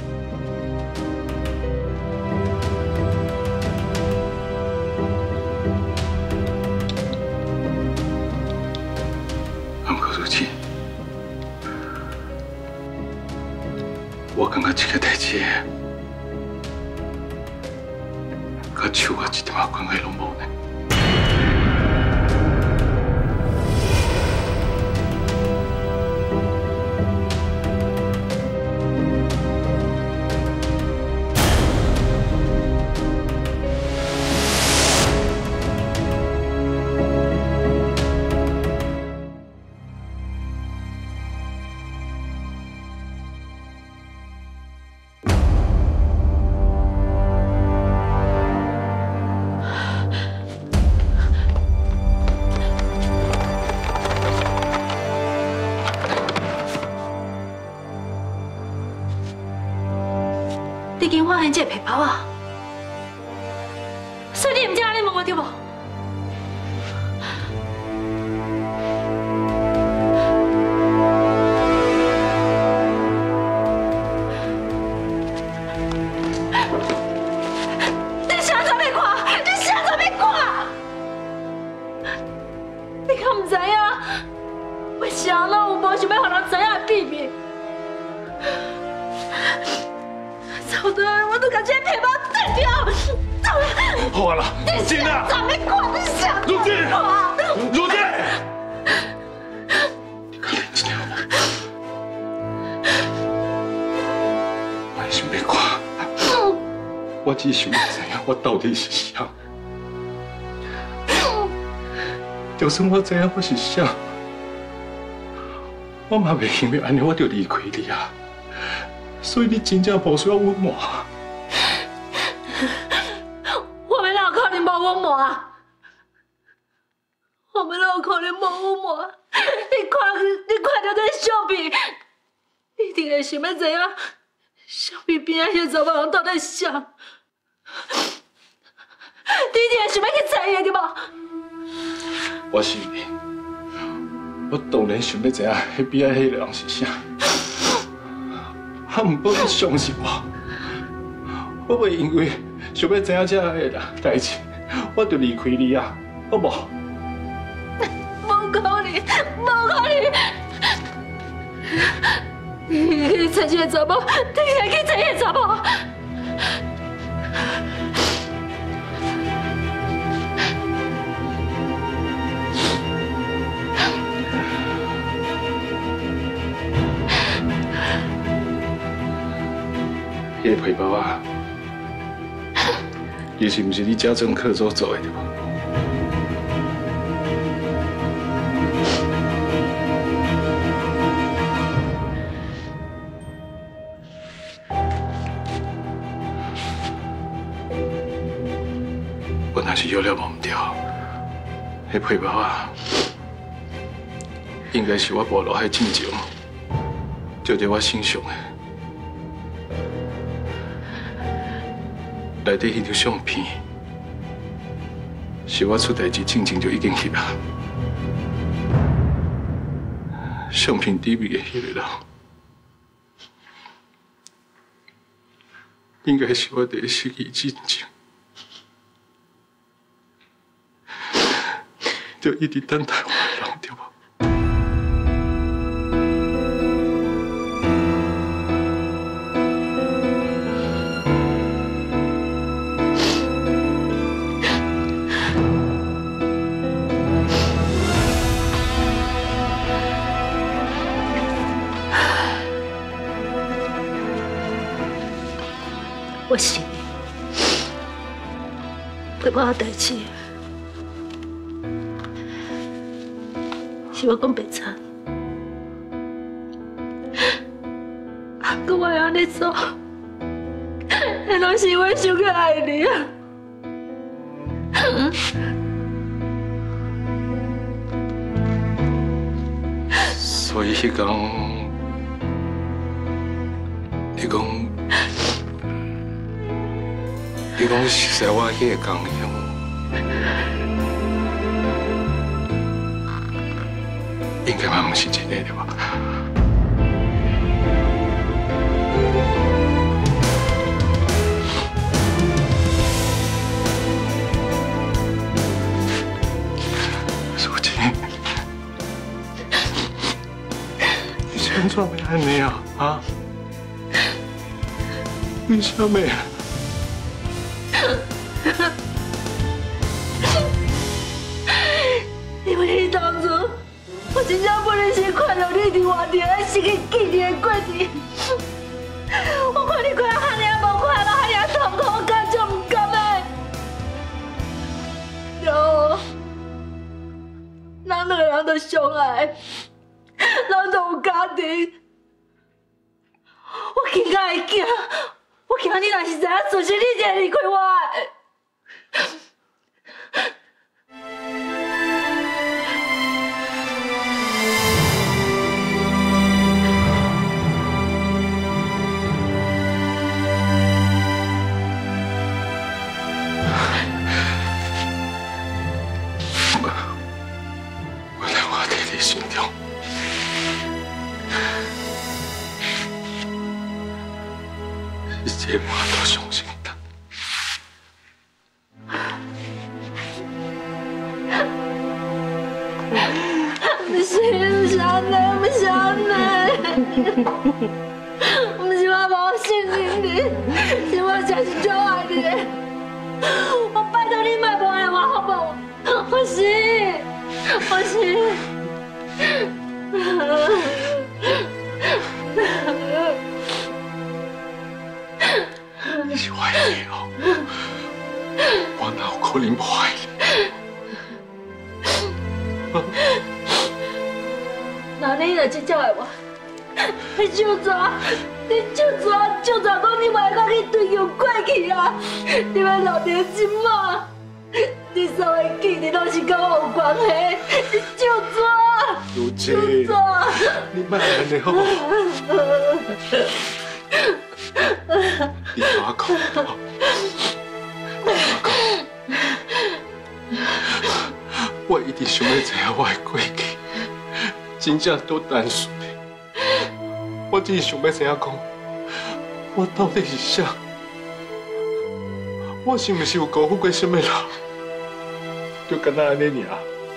我感觉这个代志，甲手啊一点仔关系拢无呢。 你已经发现这个皮包啊，所以你唔知安尼问我对无？你啥做要看？你啥做要看？你敢唔知影？为啥？ 好啦，真啊！ 怎么管得上？ 如姐，如姐，莫想要看，我只想要知影我到底是啥。就算我知影我是啥，我嘛袂想要安尼，我就离开你啊！所以你真正无需要隐瞒。 我们哪有可能无隐瞒？我们哪有可能无隐瞒？你看到这相片，你一定会想要知影相片边仔迄查某人到底是啥？你一定会想要去猜伊对无？ 我信你，我当然想要知影迄边仔迄个人是啥。啊，毋过你相信我，我袂因为想要知影这个代志，我就离开你啊，好无？ 无可能，无可能！你去猜这个查某，你还去猜迄个查某？ 迄个皮包啊，其实毋是你家政课所做的对无？我若是有了忘唔掉，迄皮包啊，应该是我无落海进前，就在我身上的。内底迄张相片，是我出代志之前就已经翕啊。相片底面的迄个人，应该是我第一失去之前，就一直等待我的人，对无？ 我信你，对我的代志，是我讲白差。不过我安尼做，那拢是因为想要爱你啊。 所以迄天，你讲是在我迄个工乡，应该嘛毋是真的对吧？如姐，你是安怎要安尼啊？啊？为什么？ 因为你当初，我真正不忍心看到你伫外地咧失去记忆的过程。我看你过得遐尔无快乐，遐尔痛苦，我根本就唔甘的。哟，咱两个人都相爱，咱都有家庭。我更加会惊，我惊你若是知影事实，你就会离开我的。 我在我弟弟心中，一切我都相信他。 不是安尼，不是安尼，不是我无信任你，是我真是最爱你的。我拜托不行，不行。 你是我的女儿，我哪有可能不爱你？ 那你若真正爱我，你就抓讲你袂讲去追求过去啊！你要留到今嘛？你所有的记忆拢是跟我有关系，你就抓！ 如姐，你莫安尼好不好？你听我讲，我一直想要知影我的过去，真正多单纯的。我只是想要知影讲，我到底是啥？我是不是有辜负过什么人？就简单安尼尔。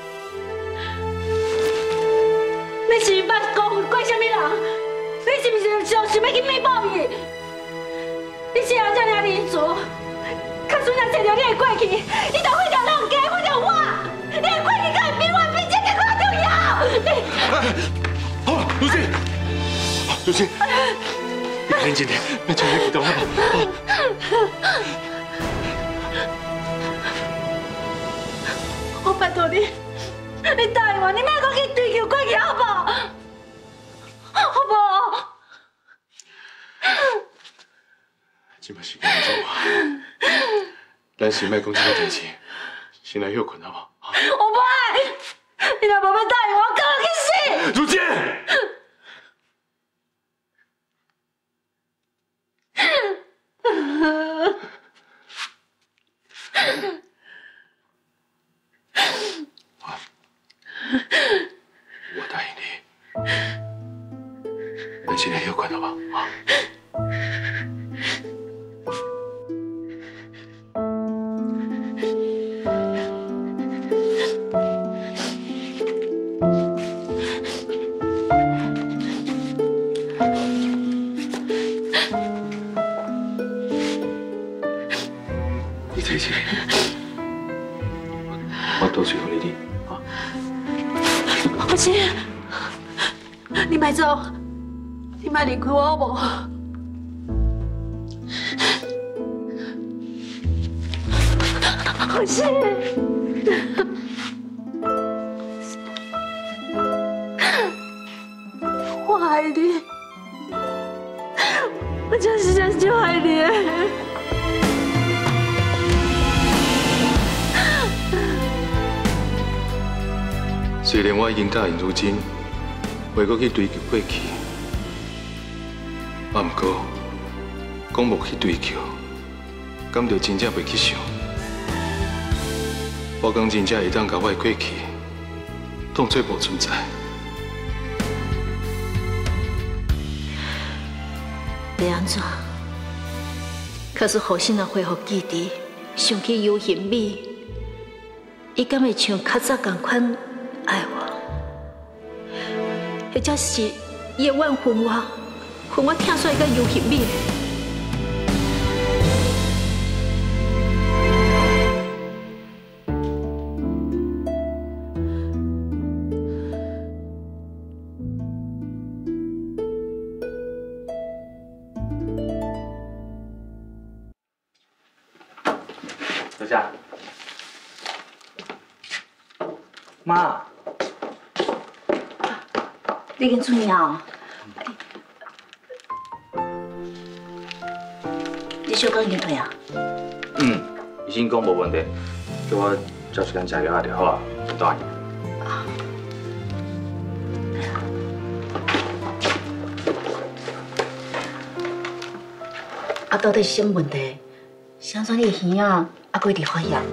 你是捌辜负过什么人？你是不是想要去弥补伊？你既然这么认真，可算若找到你的过去，你就毁掉人家，毁掉我。你的过去敢比我比这个更重要。 好了，露西，露西，你冷静点，别将你激动好不好？ 我拜托你，你答应我，你莫讲去追求过去，好不好？好不好？ 这嘛是工作啊，咱先莫讲这个代志，先来休困好不好？ 我不爱，你若无要答应我，我跟我去死！ 如姐，我答应你，咱先来休困好不好？啊。你坐起来，我倒水给你喝，啊。 不行，你别走，你别离开我好不好？不行，我爱你，我就是真就爱你。 虽然我已经答应如今，袂阁去追求过去，啊，不过讲无去追求，敢就真正袂去想。我讲真正会当甲我的过去当作无存在。 要安怎？可是互心若恢复记忆，想起游行美，伊敢会像较早同款？爱我，或者是伊会怨恨我听说伊甲游行美。 坐下。妈。 你已经出院啊？你小刚已经退啊？ 医生讲无问题，叫我照时间食药就好啊，不大。 啊，到底是什么问题？啥怎你的耳啊还佫一直发炎？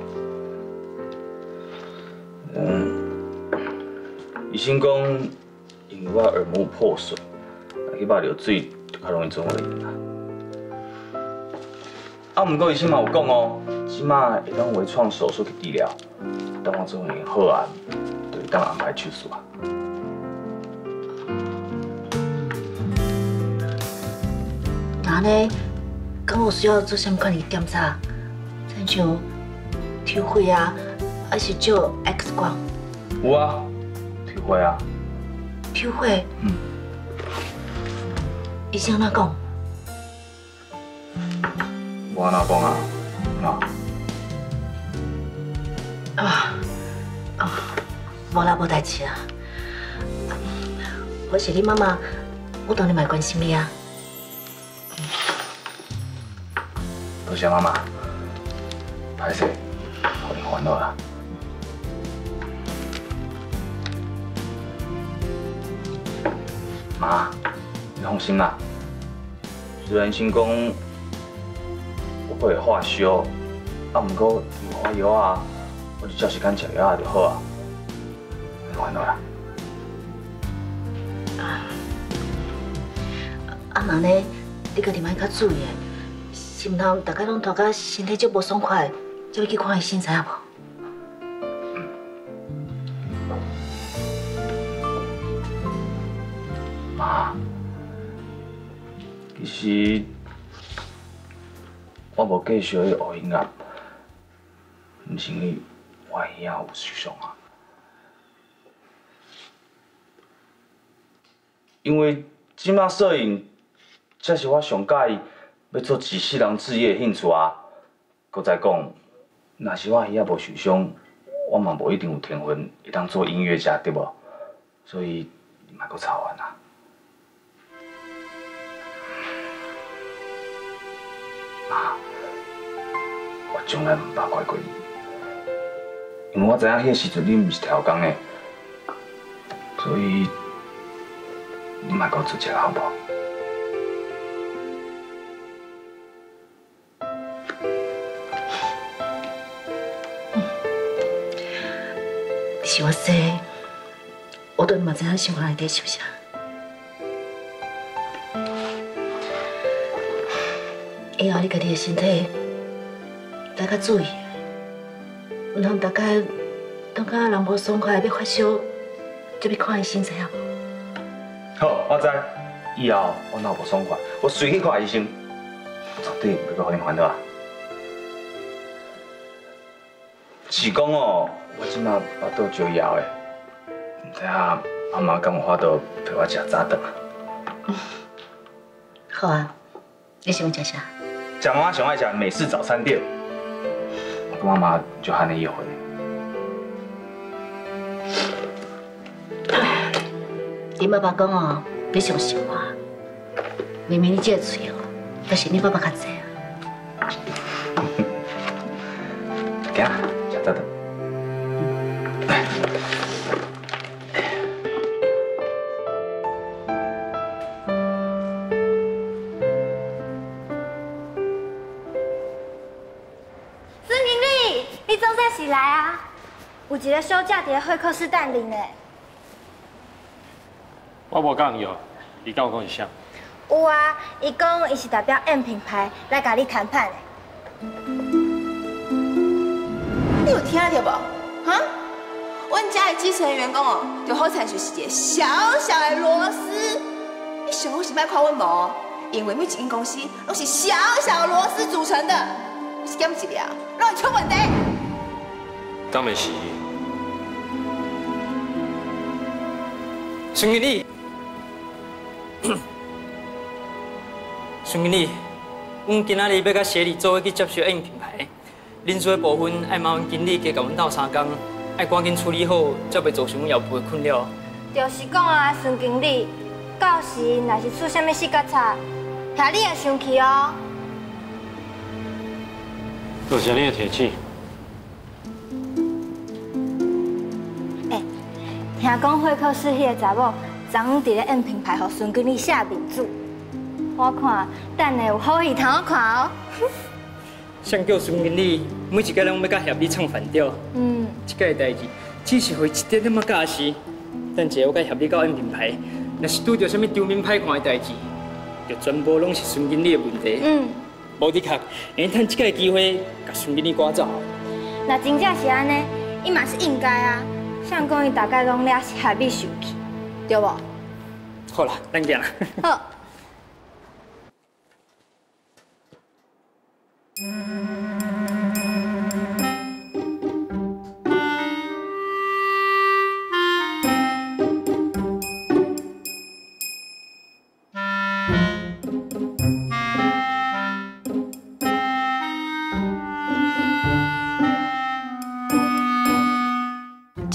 医生讲，因为我耳膜破损，去捌着水就较容易做我的啦。啊，不过医生嘛有讲哦，即马会当微创手术去治疗，等我做完好啊，就会当安排手术啊。 那呢，敢有需要做什么款的检查？亲像抽血啊， 还是照 X 光？ 有啊，抽血啊。 抽血？医生哪讲？ 无安怎讲啊？ 无啦，无代志啊。我是你妈妈，我当然蛮关心你啊。 多谢妈妈，歹势，互你烦恼啦。妈，你放心啦。虽然先讲我会化烧，啊，毋过有花药啊，我就照时间吃药就好啊。你烦恼啦。 嘛呢，你家己莫较注意的，是毋通大家拢拖到身体足无爽快，才要去看医生，知影无？ 妈，其实我无继续去学音乐，毋是因为我耳仔有受伤啊，因为即马摄影。这是我上介意要做一世人志业的兴趣啊！搁再讲，若是我耳仔无受伤，我嘛无一定有天分会当做音乐家，对无？所以你莫搁吵我啦。妈，我从来毋捌怪过你，因为我知影迄个时阵你毋是调工的，所以你莫搁出这好无？ 是我说，我对你嘛知影生活内底受啥。以后你家己的身体，要较注意，唔通大概当甲人无爽快要发烧，就要看医生，知影无？ 好，我知。以后我若无爽快，我随去看医生，绝对袂搁互你烦恼啊。是讲哦。我即马巴肚烧枵的，唔知影妈妈敢有法度陪我食早顿啊？ 好啊，你喜欢吃啥？ 食妈妈上爱食美式早餐店，我跟妈妈就喊你一回。 你爸爸讲哦，你相信我，明明你这个嘴哦，但是你爸爸较济啊。 行，食早顿。 来啊！有一个小姐伫咧会客室等你呢。 我无讲伊哦，伊甲我讲是啥？ 有啊，伊讲伊是代表 M 品牌来甲你谈判的。 你有听到无？哈？阮家的基层员工哦，就好亲像是一个小小的螺丝。你想好是莫看阮无？因为每一间公司都是小小螺丝组成的，你是减一粒，让你出问题。 当然是。孙经理，孙经理，阮今仔日要甲协理做伙去接受 M 品牌，人数的部分爱麻烦经理加甲阮斗3工，爱赶紧处理好，才袂造成阮后部的困扰。 就是讲啊，孙经理，到时若是出啥物事角差，遐你会生气哦。 多谢你的提醒。 听讲会客室迄个查某，昨昏伫咧 M 品牌互孙经理下面子，我看等下有好戏通我看哦。 想叫孙经理每一个拢要甲协理唱反调。这个代志只是会一点点仔假事。等下我甲协理到 M 品牌，若是拄着啥物丢面歹看的代志，就全部拢是孙经理的问题。无的确，会趁这个机会甲孙经理赶走。 那真正是安尼，伊嘛是应该啊。像讲伊大概拢了协理受气，对无？ 好啦，咱行啦。 好。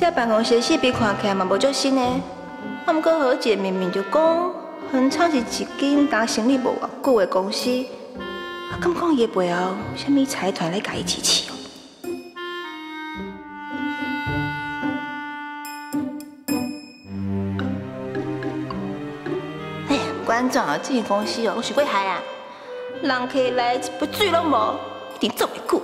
这办公室设备看起来嘛无足新的，啊，毋过何姐明明就讲，恒昌是一间当生意无偌久的公司，啊，敢讲伊背后什么财团来甲伊支持哦？哎呀，不管怎啊，这间公司哦，我是过害啊，人客来一杯水拢无，一定做袂久。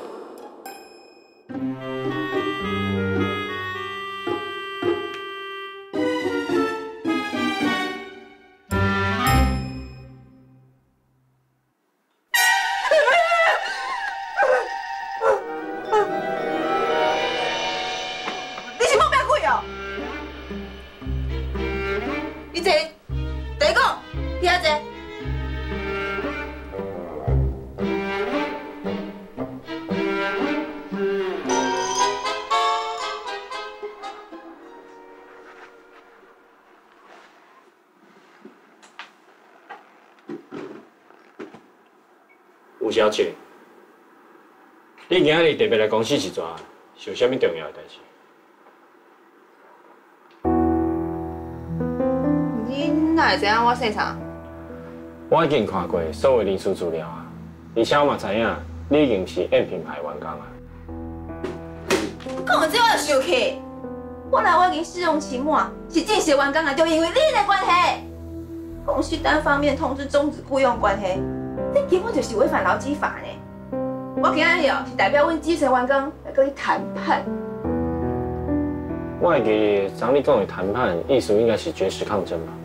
吴小姐，你今日特别来公司是怎？是有啥物重要的代志？ 你哪会知影我姓啥？ 我已经看过所有人事资料啊，而且我嘛知影你已经是 M 品牌员工啊。 讲这我就生气，本来我已经试用期满，是正式员工啊，就因为你的关系，公司单方面通知终止雇佣关系。 这根本就是违反劳基法呢！我今日哦是代表阮基层员工来跟你谈判。 我会记得，当你讲的谈判意思应该是绝食抗争吧？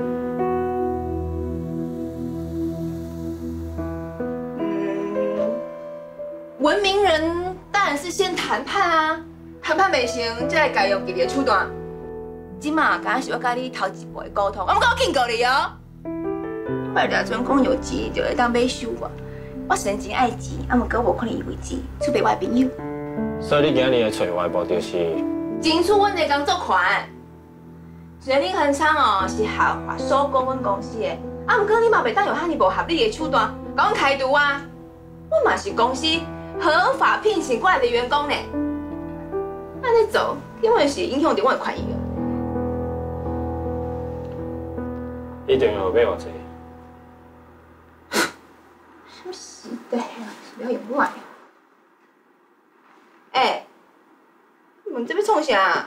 文明人当然是先谈判啊，谈判袂成，才会改用激烈手段。即马刚是我甲你头一步的沟通，我唔讲我警告你哦。 外头阵讲有钱就会当买收我，我生真爱钱，啊，毋过无可能以为钱储备我的朋友。 所以你今日来找我的目的是争取阮的工作权。虽然恁恒昌哦是合法收购阮公司的，啊，毋过你嘛袂当用遐尼无合理的手段甲阮开除啊！我嘛是公司合法聘请过来的员工呢，安尼做根本是影响到我的权益哦。 一定要买偌济？ 什么时代啊！不要用我。哎，你们这边创啥？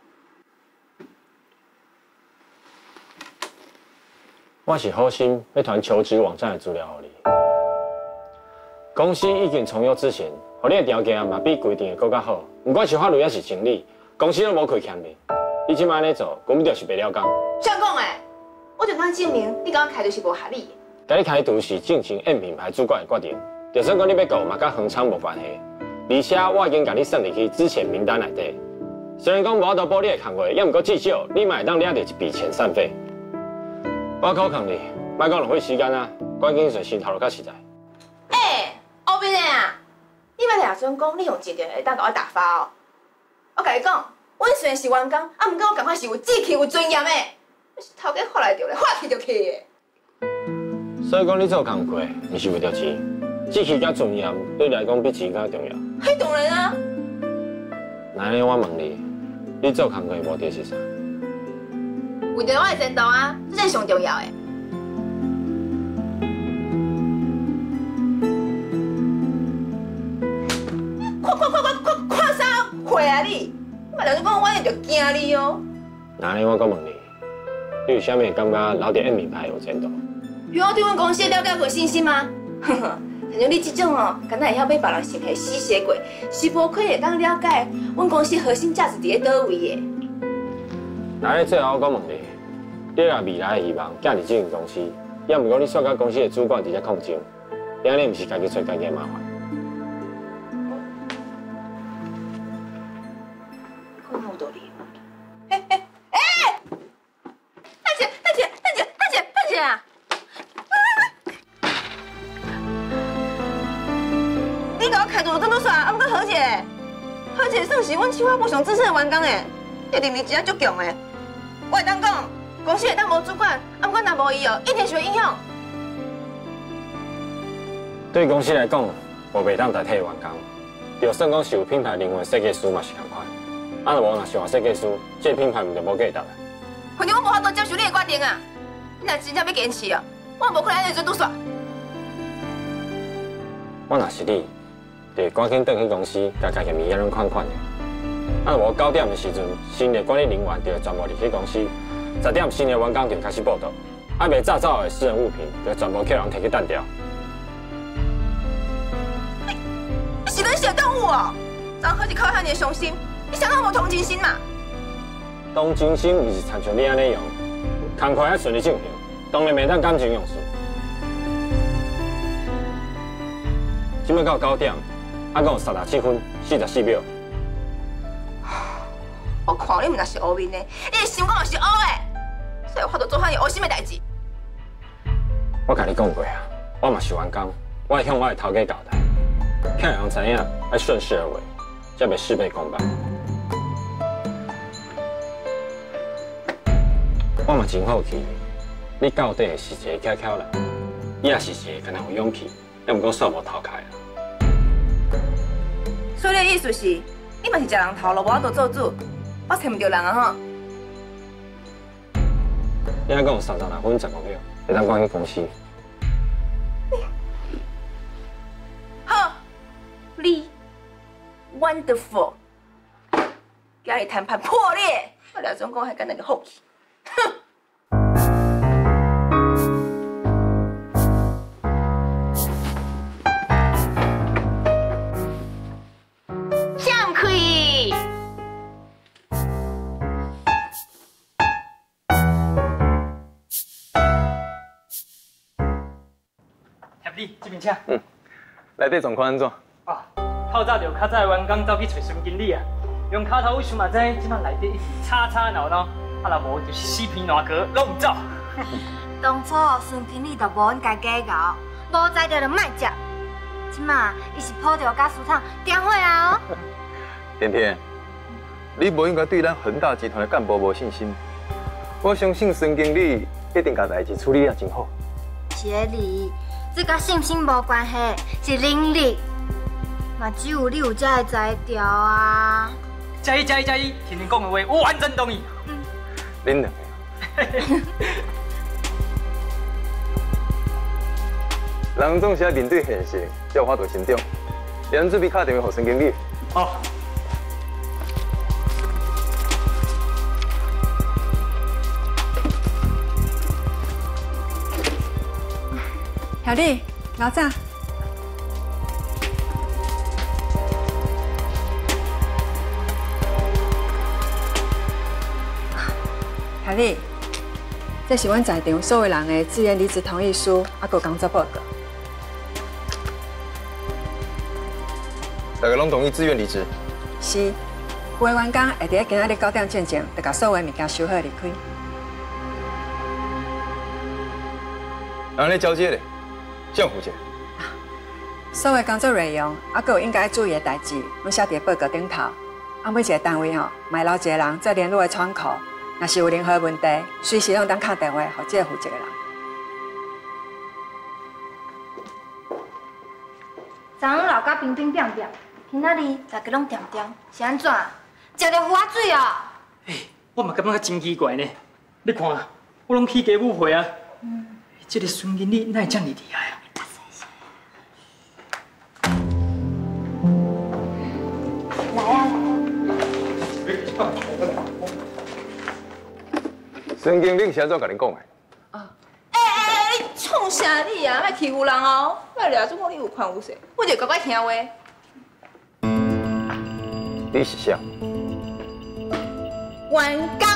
我是好心要传求职网站的资料给你。公司已经从优之前，互你的条件嘛比规定的更较好。不管是法律还是情理，公司都无亏欠你。你即摆安尼做，根本就是白了工。 谁讲的？我就当证明你甲我开就是无合理的。 甲你开除是进行 M 品牌主管的决定，就算讲你要告嘛，甲恒昌无关系。而且我已经甲你算入去之前名单内底。虽然讲无法度报你的工课，也毋过至少你嘛会当领到一笔遣散费。我考劝你，莫讲浪费时间啊，赶紧做心头路较实在。 哎，后边的啊，你莫俩准讲你用钱就会当甲我打发哦。我甲你讲，阮虽然是员工，啊，毋过我感觉是有志气、有尊严的，我是头家发来着咧，发去就去的。 所以讲，你做工课，毋是为着钱，志气甲尊严对你来讲比钱较重要。 迄当然啊。 那安尼我问你，你做工课的目的是啥？ 为着我的前途啊，这是上重要的。看啥会啊你？你嘛就是讲我也就惊你哦。 那安尼我搁问你，你有啥物感觉留伫 M 品牌有前途？ 比我对阮公司的了解有信心吗？哼哼，像你这种哦，敢若会晓买别人身体吸血鬼，是无可能会当了解阮公司核心价值伫咧倒位的。 那你最后我讲问你，你若未来的希望建立这间公司，也毋过你煞甲公司的主管直接抗争，你安尼毋是家己找家己的麻烦？ 讲有道理。哎！大姐啊！ 你甲我开除了这么煞，啊，毋过何姐算是阮企划部上资深的员工诶，一定是真足强诶。我会当讲，公司会当无主管，啊，毋过若无伊哦，一定是会影响。 对公司来讲，我袂当代替员工，就算讲是有品牌人员设计师嘛是同款。 啊，若无若是换设计师，这品牌毋就无价值啊。 反正我无法度接受你的决定啊！你若真正要坚持哦，我无可能安尼做拄煞。 我若是你，就赶紧转去公司，甲家己物件拢款款的。啊，若无9点的时阵，新的管理人员就会全部离开公司，10点新的员工就开始报道，啊，袂早走的私人物品就全部叫人摕去单掉。 你是冷血动物哦！张何是靠向你的雄心，你想到无同情心嘛？ 同情心伊是参像你安尼用，工课还顺利进行，当然袂当感情用事。今麦到9点，还讲有37分44秒。 我看你毋若是乌面的，你的心肝嘛是乌的，所以有法度做遐尼乌心的代志。 我甲你讲过啊，我嘛是员工，我会向我的头家交代，向人知影要顺势而为，才袂事倍功半。我嘛真好奇，你到底是一个巧巧人，伊也是一个敢若有勇气，要毋过煞无头壳人。 所以你的意思是，你嘛是食人头路，无法度做主，我找唔到人啊吼。 你还讲有36分15秒，会当赶去公司。 好，你 wonderful， 今日谈判破裂，我廖总工还敢那个放弃，哼！闪开！ 协理，这边请。 内底状况安怎？ 啊，透早就较早的员工走去找孙经理啊，用脚头一想嘛知，即摆内底一直吵吵闹闹，啊若无就是死皮烂壳拢唔走。 当初孙经理就无应该假咬，无在着就莫食。即马伊是抱着甲苏烫点火啊哦！ 甜甜，你无应该对咱恒大集团的干部无信心。我相信孙经理一定把代志处理得真好。 协理，这甲信心无关系，是能力。嘛，只有你有这个才调啊！ 加一，甜甜讲的话，我完全同意。 恁两个。人总是要面对现实，才有法度成长。连准备打电话给孙经理。 好。 小丽，老早。小丽，这是阮在场所有人的自愿离职同意书，还有工作报告。 大家拢同意自愿离职？ 是，有的员工会伫今仔日9点之前，就把所有物件收好离开。 安尼交接咧，谁负责？ 所有工作内容，还有应该注意的代志，拢写伫报告顶头。啊，每一个单位吼，嘛留一个人做联络的窗口。若是有任何问题，随时拢当打电话给这个负责的人。 昨昏老甲冰冰变变，今仔日大家拢点点，是安怎？食着花水哦？ 我嘛感觉真奇怪呢。你看，我拢去家母会啊。这个孙经理哪会这么厉害啊？ 来啊！ 孙经理是安怎甲恁讲的？ 你创啥你啊？莫欺负人哦！我俩总讲你有权有势，我就乖乖听话。 你是啥？ 员工。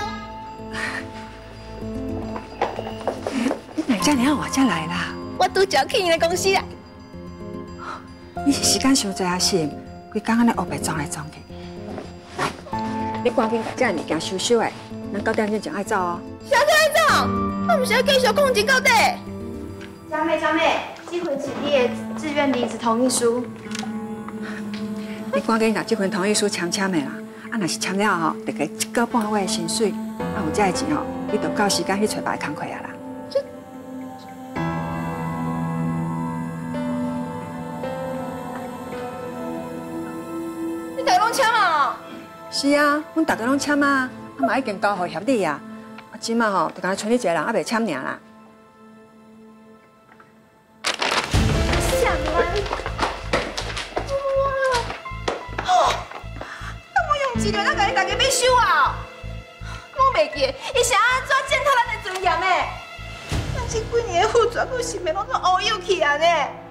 你哪遮尔啊？我才来啦！ 我拄就去你的公司啦。 你是时间伤济还是？规工安尼黑白装来装去。你赶紧把这物件收收的，咱9点之前爱走哦。 啥子爱走？我唔是要继续讲真到底。 佳妹，这份是你的自愿离职同意书。 你赶紧把这份同意书签的啦。啊，若是签了后，就给1个半月的薪水。啊，有这个钱吼，你就到时间去找别个工课啊啦。 你大拢签啊？ 是啊，阮大家拢签啊，嘛已经交互协理啊。即马吼，就敢剩你一个人还袂签尔啦。 啥来？哦，等我用治疗，咱家己大家要收啊！我袂记，伊是安怎践踏咱的尊严的？咱这几年的付出，佮是袂拢都乌有去啊呢？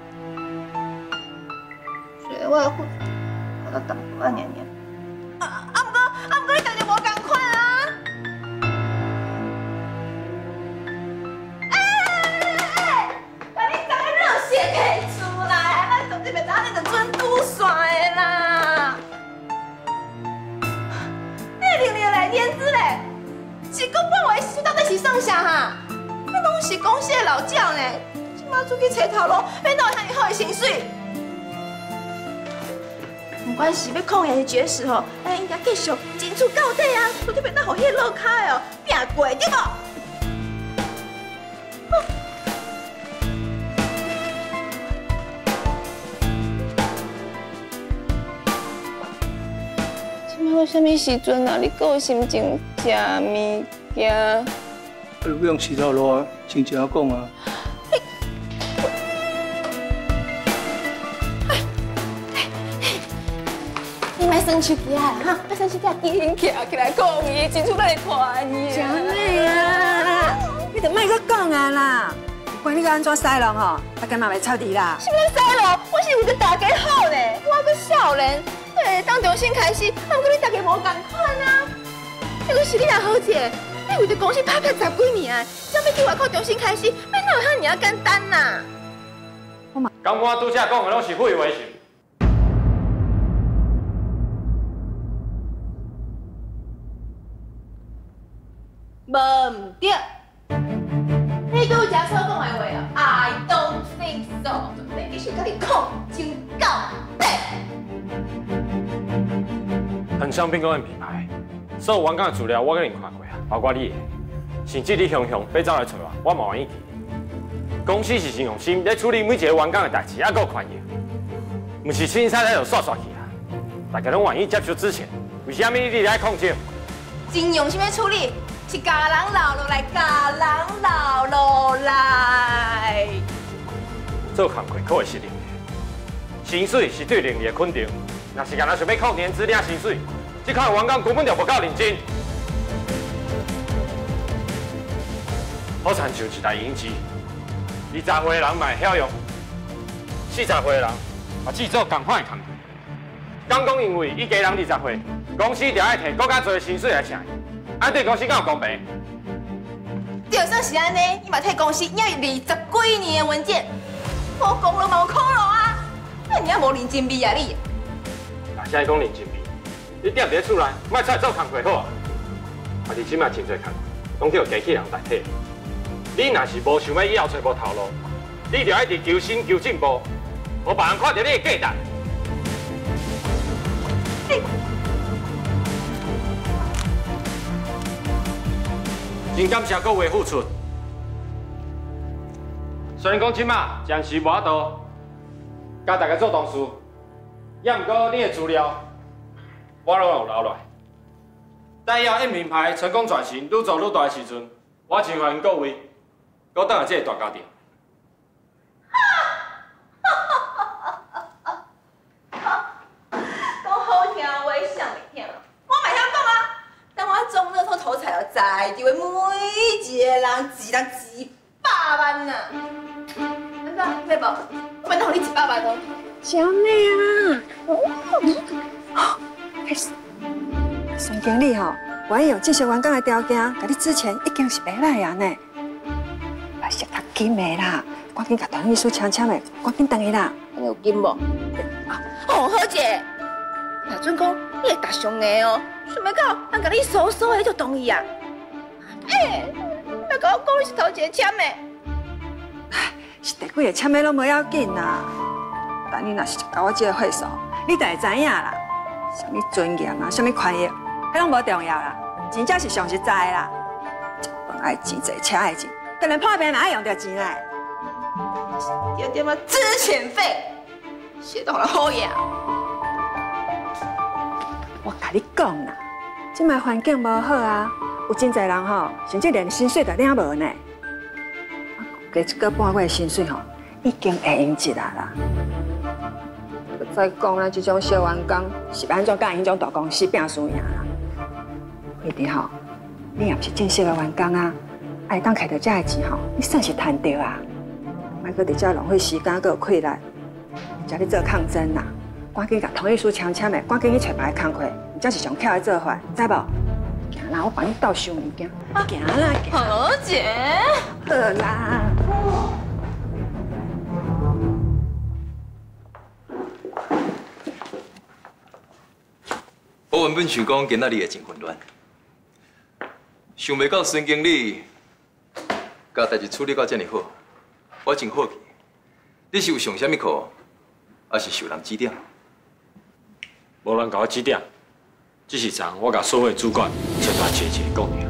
虽然我的付出，我都淡薄仔年年，不过你大家无共款啊！把你当个热血提出来，咱从这边打你就准拄煞的啦！你0年来年资嘞，是讲半月时阵到底是算啥哈？你拢是公司的老将呢，即马出去找头路，要哪有遐尼好的薪水？不管是要抗疫的绝食吼，咱应该继续争取到底啊！我这边当互迄落卡的哦拼过，对无？今摆什么时阵啊？你还有心情食物件？ 你不用洗头路啊，真正讲啊。 你莫生气起来哈，莫生气起来，记起起来抗议，争取咱的团结。 小妹啊，你就莫搁讲啊啦！不管你安怎洗弄吼，大家嘛袂臭你啦。 什么洗咯？我是为着大家好呢，我个少年，当重新开始，啊，不过你大家无共款啊。这个是你也好者，你为着公司拍10几年，怎要去外口重新开始，要哪有遐尔简单呐？ 刚我拄则讲的拢是废话是？ 无唔对，你拄则所讲的话啊 ，I don't think so， 必须甲你抗争到底。 恒昌宾馆的品牌，所有员工的资料我给恁看过啊，包括你的，甚至你雄雄要走来找我嘛愿意记。公司是真用心在处理每一个员工的代志，还阁权益，唔是凊彩在就刷刷去啊。大家拢愿意接受之前，为虾米你来抗争？ 真用心的处理。是家人留落来，家人留落来。 做工课可会是能力，薪水是对能力的肯定。若是干那想要靠年资领薪水，这款员工根本就不够认真。好亲像一台影机，20岁的人嘛会晓用，40岁的人嘛只做同款的工课。敢讲因为伊家人20岁，公司就爱摕更加多的薪水来请伊。安对公司敢有公平？ 就算是安尼，伊嘛替公司领20几年的文件，无功劳嘛有苦劳啊！你也无认真味啊你！ 啊，现在讲认真味，你踮伫厝内，莫出来做工课好啊！啊，你即摆真侪工课，拢叫机器人代替。你若是无想要以后找无头路，你就爱伫求新求进步，互别人看到你的价值。真感谢各位付出。虽然讲即马暂时无法度甲大家做同事，也毋过你的资料我拢有留落来。等以后因品牌成功转型、愈做愈大的时阵，我真欢迎各位搁倒来这个大家庭。 讲好听话，想袂听。我嘛晓讲啊，等我中乐透头彩了，在场的每一个人一人100万呐！安怎，要无？我分互你100万哦。 小妹啊，开始。孙经理吼，我有这些员工的条件，甲你之前已经是袂歹啊呢。来是较紧的啦，赶紧甲团秘书签的，赶紧等伊啦。 你有紧无？哦，好姐，大准讲你会达上的哦，想要到俺甲你说说的就同意啊。要甲我讲你是头一个签的。 是第几个签的拢无要紧啦，但你若是甲我这个会数，你就会知影啦。什么尊严啊，什么权益，迄拢无重要啦，真正是上实在的啦。一饭爱钱，坐车爱钱，就连破病嘛爱用着钱嘞。 点么资遣费，写到了好呀。 我甲你讲啦，即卖环境无好啊，有真侪人吼，甚至连薪水都领无呢。加一个半月薪水吼，已经会用一啦啦。再讲咱这种小员工是安怎甲因种大公司拼输赢啦？惠弟吼，你也不是正式的员工啊，爱当摕到这个钱吼，你算是赚到啊。莫搁伫遮浪费时间，搁有气力，才咧做抗争啦。赶紧甲同意书签签的，赶紧去找别个工课，这是上巧的做法，知无？行啦，我帮你倒收物件。行啦， 何姐。 好啦。 我原本想讲今仔日会真混乱，想袂到孙经理甲代志处理到遮尔好，我真好奇。你是有上啥物课，还是受人指点？ 无人甲我指点，只是昨我甲所有主管找他一个讲尔。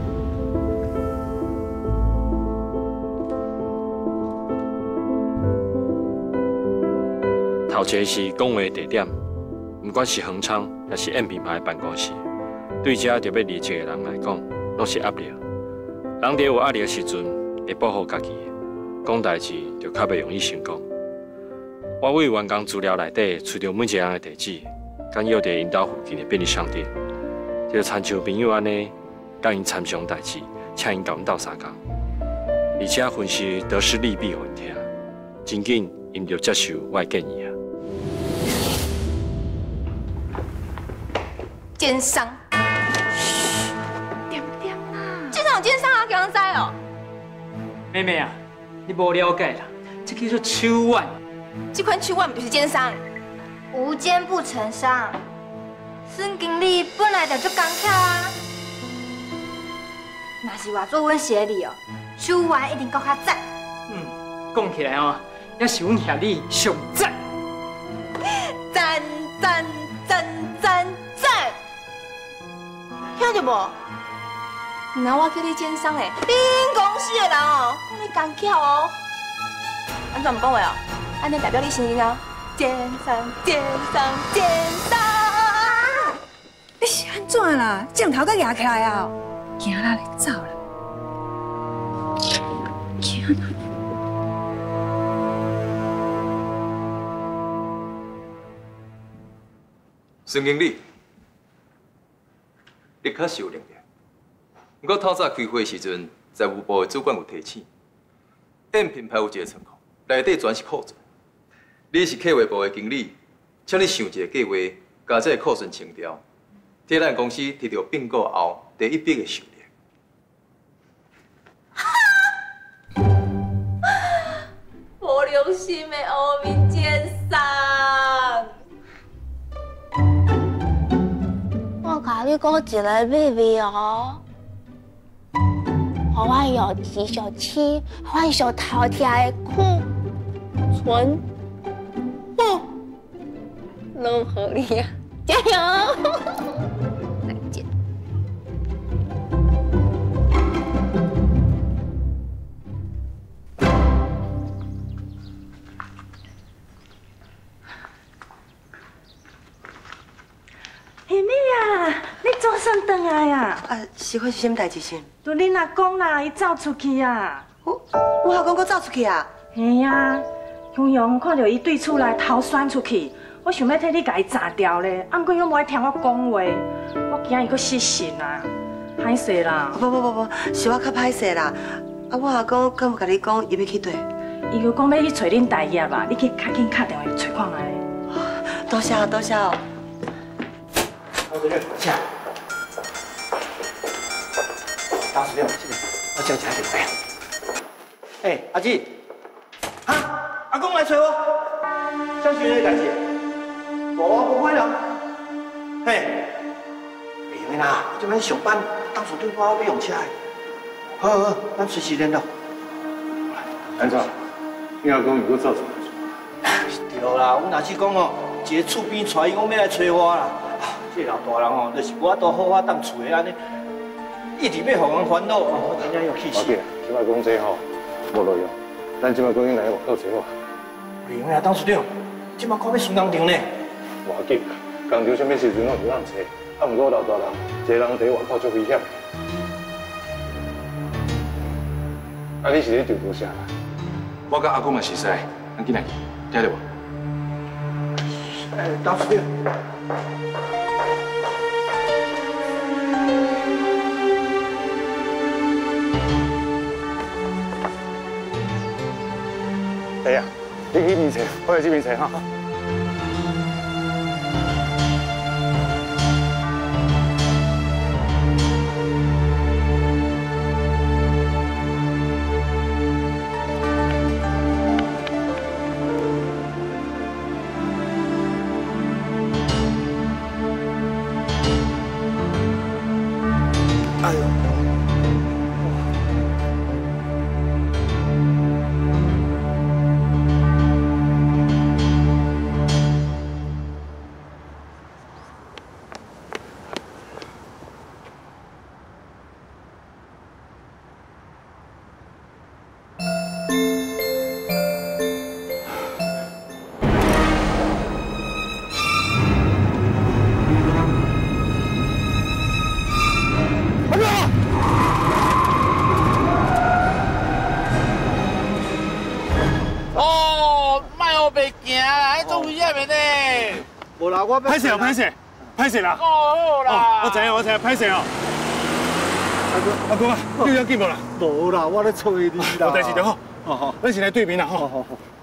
头一个是讲话的地点。不管是恒昌还是 M 品牌的办公室，对这着要离职的人来讲，拢是压力。人伫有压力的时阵，会保护家己，讲代志就较袂容易成功。我为员工资料内底找到每一个人的地址，甲约伫因兜附近的便利商店，就亲像朋友安尼，甲因参详代志，请因甲阮斗相共，而且分析得失利弊互因听，真紧因就接受我的建议啊。 奸商， 点点啦！ 这种奸商啊，给人知哦。 妹妹啊，你无了解啦，这叫做手腕。 这款手腕不就是奸商？ 无奸不成商。孙经理本来就足工巧啊，若是话做阮协理哦，手腕一定搁较赞。 讲起来哦，也是阮兄弟上赞。 赞赞赞赞赞！听到无？那我叫你奸商诶，恁公司的人哦，你工巧哦。安怎唔讲话哦？安尼代表你承认啊？奸商，奸商，奸商！ 你是安怎啦？镜头搁压起来啊？行啦，你走啦。行啦。 孙经理，你确实有能力。不过透早开会的时阵，财务部的主管有提醒 ，M 品牌有一个仓库，内底全是库存。你是客户部的经理，请你想一个计划，把这个库存清掉，替咱公司摕到并购后第一笔的收入。 无良心的乌面奸商！ 我甲你讲一个秘密哦，互我有志上起，互我上头贴的库存，拢合理啊！加油！再见。 妹妹啊，你做啥回来啊？ 是发生什么代志先？ 就恁阿公啦，伊走出去啊。 我阿公搁走出去啊？ 嘿呀，雄雄看到伊对厝内逃窜出去，我想要替你甲伊炸掉咧，啊，毋过伊拢无爱听我讲话，我惊伊搁失信啊，歹势啦。 不，是我较歹势啦。啊，我阿公敢有甲你讲伊要去佗？ 伊就讲要去找恁大爷啦，你去较紧打电话找看卖。 多谢哦。 我这边下。当时了，我叫起来电话。哎，阿姊，阿公来找我，想询问代志。无歹人。嘿，袂用啦，我这边上班，当时对我要用车的。好，咱随时联络。 安怎？你阿公有搁走出来？ 对啦，阮若是讲哦，一个厝边带伊讲要来找我啦。这老大人哦，就是我都好我当厝的安尼，一直要互人烦恼，我真正要气死。 即摆讲这吼，无路用，咱即摆赶紧来外口找我。 袂用啦，董事长，即摆看要巡工场呢。 无要紧， 工厂什么时阵拢有人找，啊，毋过老大人，一个人伫外口足危险。啊，你是咧就读啥啦？我甲阿公嘛熟识，咱进来去，听到无？ 大师兄。 哎呀，你去面找，我来这边找哈。 哎呦！ 无啦，我歹势哦，歹势，歹势啦！好啦，我知影，歹势哦。阿公啊，你要紧无啦？ 无啦，我咧找你啦。 有代志就好。好，咱先来对面啦， 好。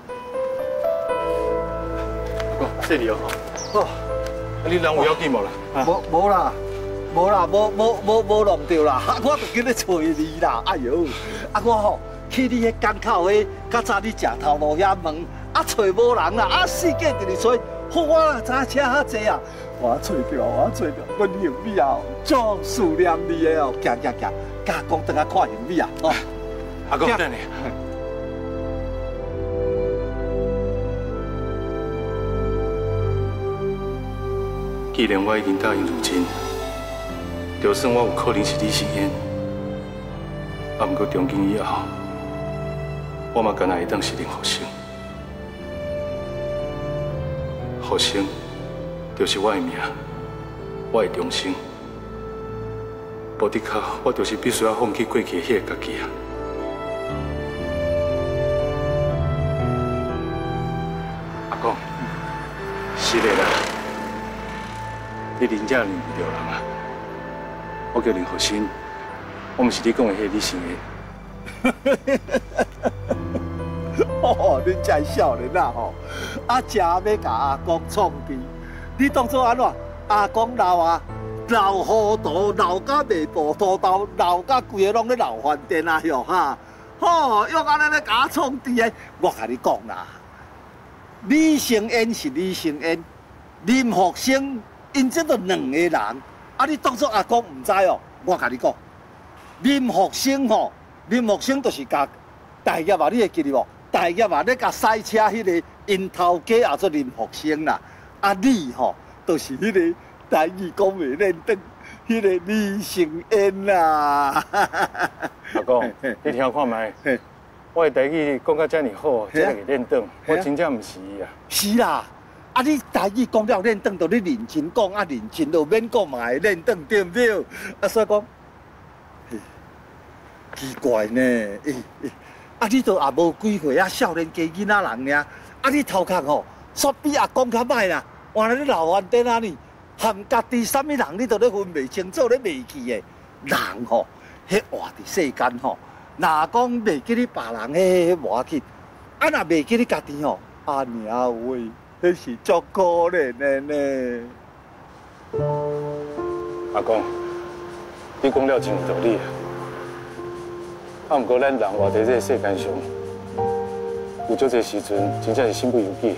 阿公，谢你哦。好，你人有要紧无啦？ 无啦，无弄着啦，我就紧咧找你啦。哎呦，我吼去你迄港口迄，较早你食头路遐问，找无人啦，四界直直找。好，我啦，知车较济啊！我找着，阮兄弟啊，足思念你的哦。行，甲公等下看兄弟啊！哦， 阿公，等你。既然我已经答应如今，就算我有可能是李心燕，啊，不过从今以后，我嘛干那会当是林福生。福生就是我的命，我的终生。无得靠，我就是必须要放弃过去迄个家己啊！阿公，是的啦，你真正认不着人啊！我叫林福生，我毋是你讲的迄个李心燕。 哦，恁这少年啊吼，真要甲阿公创治，你当作安怎？阿公老啊，老糊涂，老甲袂步途道，老甲规个拢咧闹饭店啊哟哈！吼，用安尼咧甲我创治的，我甲你讲啦，李成恩是李成恩，林福生因这都两个人，你当作阿公唔知哦？我甲你讲，林福生吼，林福生就是甲大业啊，你会记得无？大业啊，咧甲赛车迄个因头家也做林福生啦，你吼，就是迄个台语讲袂认得，迄个李成恩啦。 阿公，你听看卖，我的台语讲到遮尔好，才会认得，我真正毋是伊啊。 是啦，你台语讲了认得，就你认真讲，认真就免讲嘛会认得，对不对？所以讲，奇怪呢，你都也无几岁少年家囡仔人尔，你头壳吼，煞比阿公较歹啦。原来你老饭店啊呢，含家己什么人你都咧分袂清楚，咧袂记的。人吼，迄活伫世间吼，若讲袂记你别人迄无要紧，若袂记你家己吼，娘喂，迄是足可怜的呢。 阿公，你讲了真有道理啊。毋过咱人活在这个世间上，有足侪时阵真正是身不由己。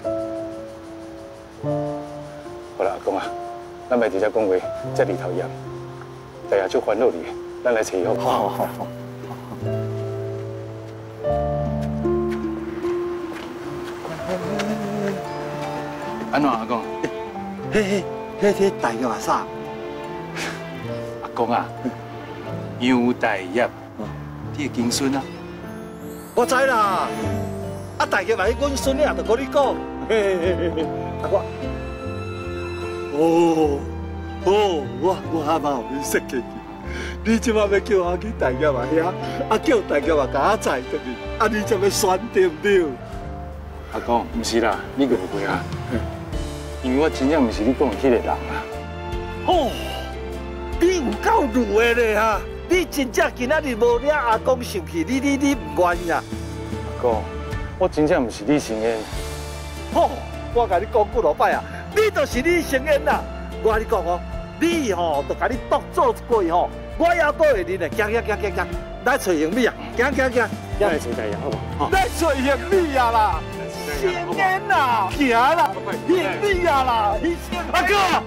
好啦，阿公啊，咱别直接讲话，这里头样，大家就烦恼你，咱来找伊好。好。安怎阿公？ 迄大业啊啥？ 阿公啊，杨大业。你的金孙啊！ 我知啦，大家嘛，阮孙女也着跟你讲，我哦，我阿妈互你设计去，你即摆要叫我去大业啊遐，叫大业啊甲我载倒去，你才要选对不对？ 阿公，唔是啦，你误会啊，因为我真正唔是你讲的迄个人啊。 哦，你有够鲁的咧哈！你真正今仔日无领阿公生气，你唔愿意啊？ 阿公，我真正唔是你生的。 好，我甲你讲几落摆啊，你就是你生的啦。我甲你讲哦，你吼就甲你独做一过吼，我也保护你咧。行，来找行李啊！行， 来找大爷好不好？ 来找行李啊啦！生的啦，行啦，行李啊啦，阿哥。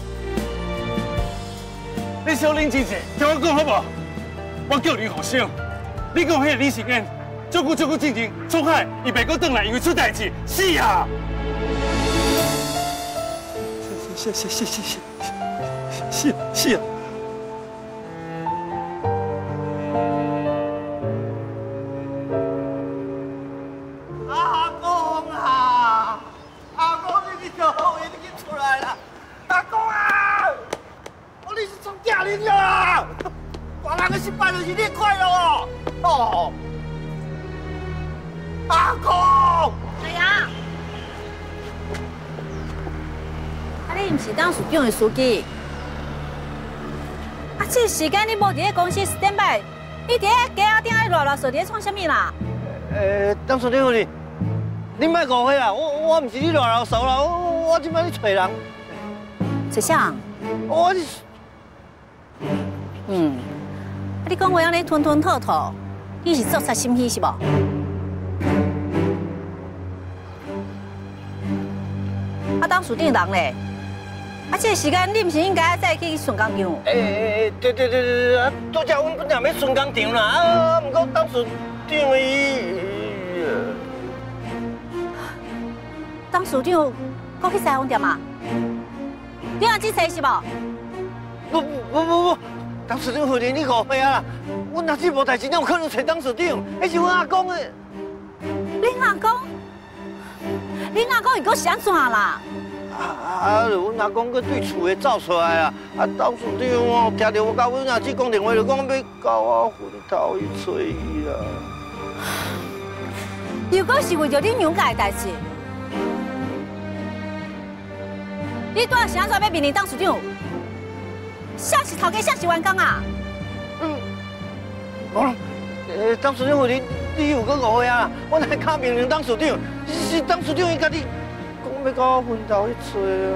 你小冷静者，听我讲好不好？我叫林浩生，你讲迄个李成恩，照顾静静出海，伊袂阁转来，因为出代志，是啊。是啊。 阿公啊，阿公你就好，你去出来啦，阿公啊！你是从家里啦，大人的失败就是你快乐哦。哦，阿公， 大爷，你唔是当署长的书记？这时间你无伫咧公司 stand by， 你伫咧家顶咧乱说，伫咧创啥物啦？ 当署长你莫误会啦，我唔是你乱说啦，我即摆去找人。 找啥？ 我是。 你讲话安尼吞吞吐吐，你是作贼心虚是无？当署长人咧，这个时间你唔是应该再去巡工场？ 对，拄则阮本来要巡工场啦，不过当署长当署长，搁去西饭店啊？你若去找是无？ 不，当署长夫人你误会啊啦！阮若是无代志，哪有可能找当署长？那是阮阿公的。 恁阿公？恁阿公伊搁是安怎啦？ 阮阿公搁对厝的走出来啊！当署长哦，听到我甲阮阿姊讲电话，就讲要交我昏头去找伊啦。 如果是为着恁娘家的代志，你拄仔是安怎要面临当署长？啥是头家，啥是员工啊？ 当署长夫人，你有搁误会啊？我来卡命令当署长，是当署长伊家己讲要交我昏头去找啊。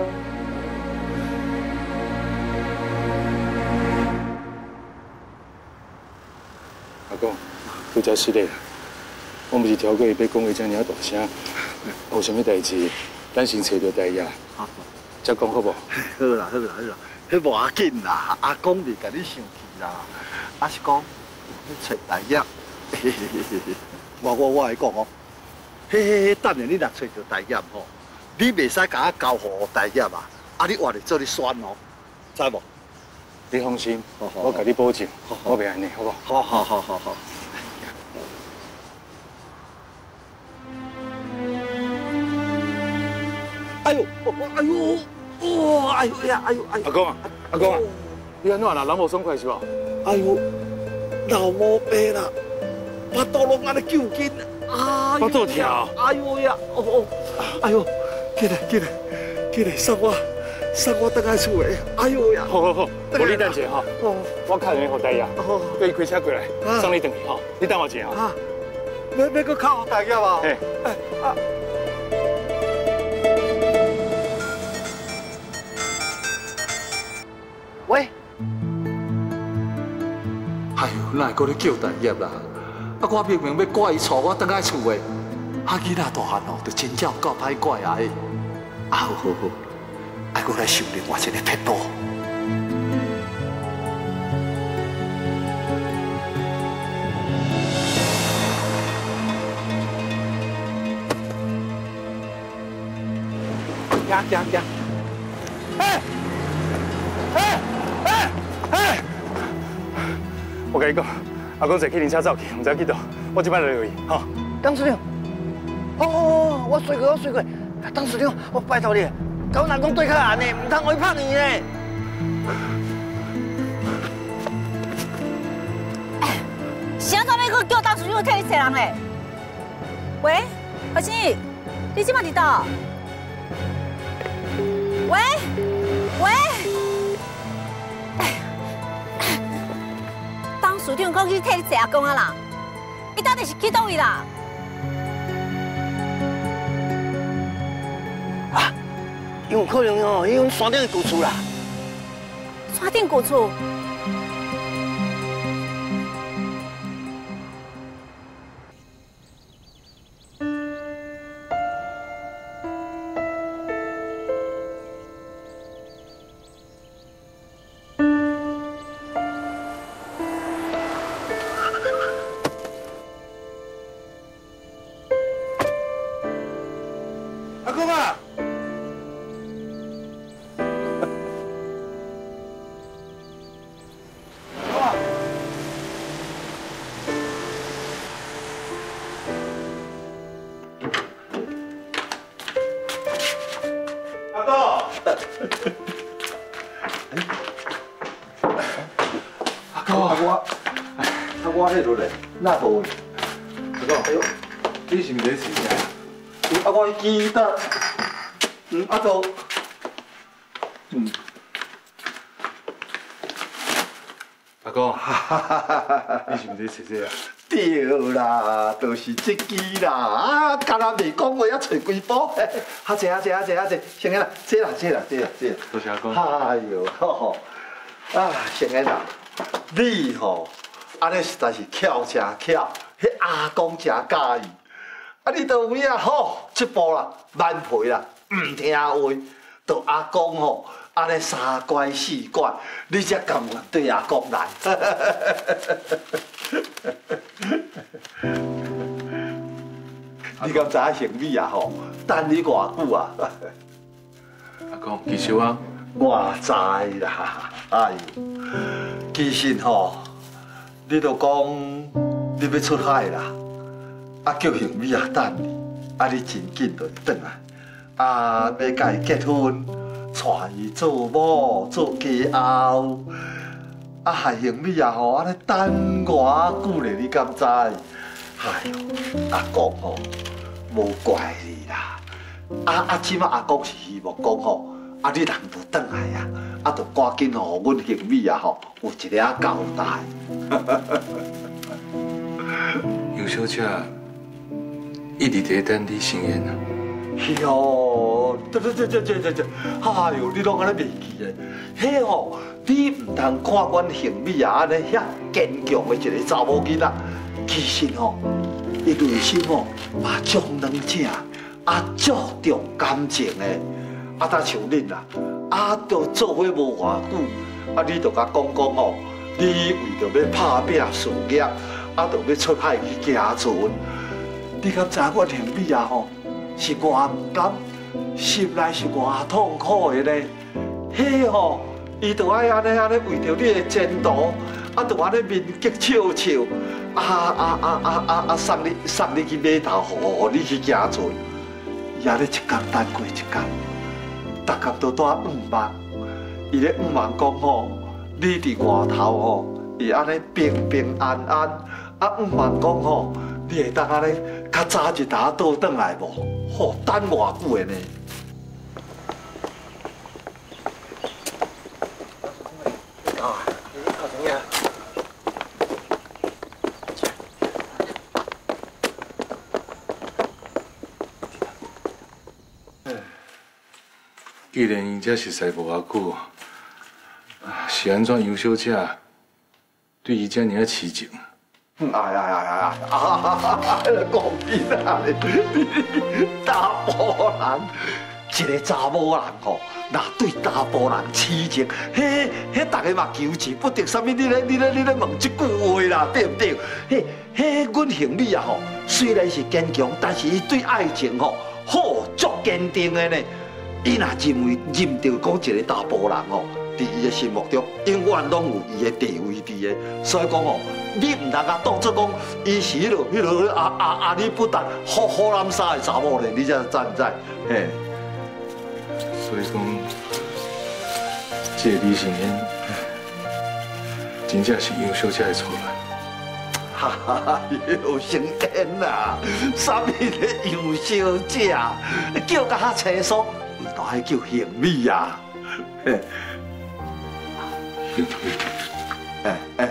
阿公，拄则失礼啦，我毋是挑过伊要讲话遮尔大声，有啥物代志，咱先找着大爷，再讲好无？ 好啦，迄无要紧啦，阿公袂甲你生气啦，阿是讲你找大爷，我来讲哦，等下你若找着大爷吼，你袂使甲我交互大爷啊，你活嚟做你选哦，知无？ 你放心，我甲你保证，我袂安尼，好不好？好。 哎呦！ 阿公啊，你安怎啦？人无爽快是无？ 哎呦，老毛病啦，巴肚拢安尼揪紧， 巴肚跳。 哎呦呀，哎呦，起来，送我倒来厝诶。哎呦呀， 好，无你等者吼，我敲电话给大爷，叫伊开车过来，送你回去吼。你等我一下吼。 要搁敲大爷啊？ 嘿。 喂， 哎呦，哪会搁咧叫大爷啦？我明明要赶伊带我倒来厝诶，囡仔大汉哦，就真正有够歹怪啊！好，爱搁来受另外一个撇刀。 行！ 我跟你讲，阿公坐去灵车走去，唔知去倒，我即摆就落去，吼。 当署长，我随过。当署长，我拜托你， 跟人讲对口安尼，唔通违拍你呢。 啥物要搁叫当初去替你找人嘞？喂，何心怡，你即摆伫倒？喂，喂，当署长讲去替你找阿公啊啦，伊到底是去倒位啦？ 啊，有可能哦，伊用山顶的旧厝啦。 山顶旧厝？ 阿公啊！ 阿公， 阿公，我迄落嘞，哪无？阿公，哎呦， 你是毋是在食啥？ 我记得，阿祖， 阿公，你是毋是在食这啊？ 对啦，就是这支啦，啊，干那未讲话，还找几包，哈济，先生啦，这啦。 多谢阿公。 哎呦，啊，先生啦，你吼，安尼实在是巧真巧，迄阿公真介意。啊！你到尾啊，好，这步啦，慢赔啦，唔听话，到阿公吼，安尼三乖四乖，你才甘愿对阿公来。你敢知影行李啊？吼，等你偌久啊？ 阿公，其实啊， 我知啦，哎呦，其实吼，你都讲你要出海啦。啊，叫行李啊等你，啊你真紧就转来，啊要甲伊结婚，带伊做某做家后，啊害行李啊吼安尼等偌久咧，你敢知？哎呦，阿公吼无怪你啦，即马阿公是希望讲吼，啊你人就转来啊，啊就赶紧吼，阮行李啊吼有一个交代。 杨小姐。一直在等你成宴啊！ 哟，对，哎呦，你拢安尼袂记嘞？迄吼，你唔通看阮行李啊安尼遐坚强的一个查某囡仔，其实吼，伊内心吼嘛足软正，啊足重感情的，啊，但像恁啦，啊，都做伙无偌久，啊，你就甲讲吼，你为着要拍拼事业，啊，就要出海去行船。你敢知我行李啊吼，是偌唔甘，心内是偌痛苦的呢？迄吼，伊就爱安尼为着你的前途，啊，就安尼面激笑，送你去码头，互你去行船，伊安尼一天等过一天，逐工都带5万，伊咧5万讲吼，你伫外头吼，会安尼平平安安，啊5万讲吼。你会当安尼较早一沓倒转来无？吼，等偌久的呢？啊，你搞怎样？ 既然因遮熟悉无偌久，是安怎杨小姐对伊遮尔啊痴情？ 哎，讲起来，你查甫人，一个查某人吼，若对查甫人痴情，迄大家嘛求之不得。啥物？你咧问这句话啦，对不对？阮行李啊吼，虽然是坚强，但是伊对爱情吼，好足坚定的呢。伊若认着讲一个查甫人吼。伫伊的心目中，永远拢有伊的地位伫的，所以讲吼，你唔通甲当作讲伊是迄落阿里不达好南沙的查某咧，你才知唔知？嘿。 所以讲，这个李成烟，真正是杨小姐的错啦。 哈，杨成烟呐，啥物个杨小姐，叫甲较清楚，都还叫邢美啊。 邢美，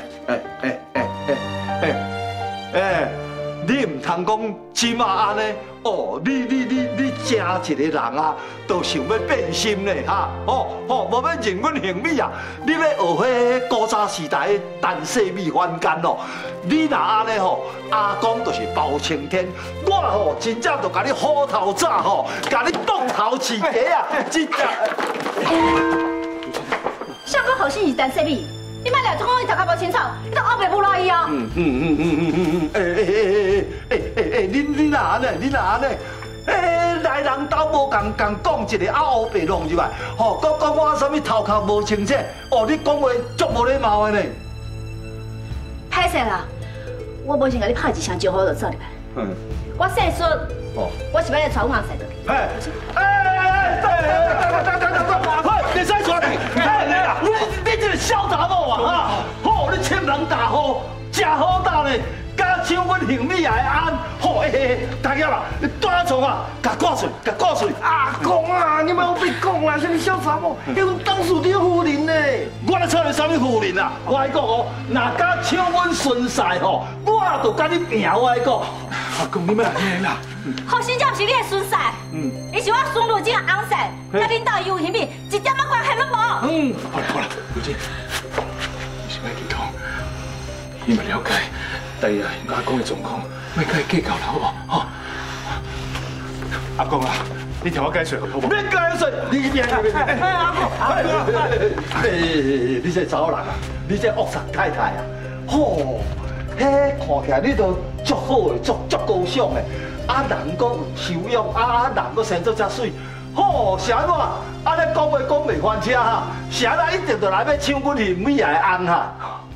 你唔通讲即马安尼哦，你正一个人啊，都想要变心咧哈！无要认阮邢美啊，你要学迄古早时代的陈世美凡间哦。你若安尼吼，阿公就是包青天，我吼真正就甲你虎头早吼，甲你当头饲鸡啊！真正。 相公好心是陈世美。 你莫了，总讲你头壳无清楚，你都后背不落意哦。 你哪安尼？你哪安尼？来人兜无共讲一个，后背弄入来，吼，讲我啥物头壳无清楚，哦，你讲话足无礼貌的呢。 歹势啦，我无先甲你拍一声招呼就走入来。我细孙，我是要来带阮阿婿倒去。 你使出来！你这个小杂某啊！吼，你欠人大好，真好打咧，加抢阮邢美啊的安，吼大家啦，你带床啊，甲挂水，甲挂水。阿公啊，你莫有别讲啦，什么小杂某，迄阮董事长夫人呢？我咧找你啥物夫人啊？我来讲哦，若甲抢阮孙婿吼，我就甲你拼。我来讲，阿公你莫安尼啦。 好心才不是你的孙婿，伊是我孙女囝的翁婿，甲恁兜有虾米一点仔关系都无。 好了，如今你想要去讲，你嘛了解，第日阿公的状况，要甲伊计较啦，好无？吼。阿公啊，你听我解说好无？ 免解说，你别阿公，你这查某人啊，你这恶煞太太啊，吼，迄看起来你都足好的，足高尚的。 啊，人讲有修养，人搁生做遮水，吼，是安怎？安尼讲话讲袂翻车哈，是安那一定就来要抢阮邢美啊的翁哈。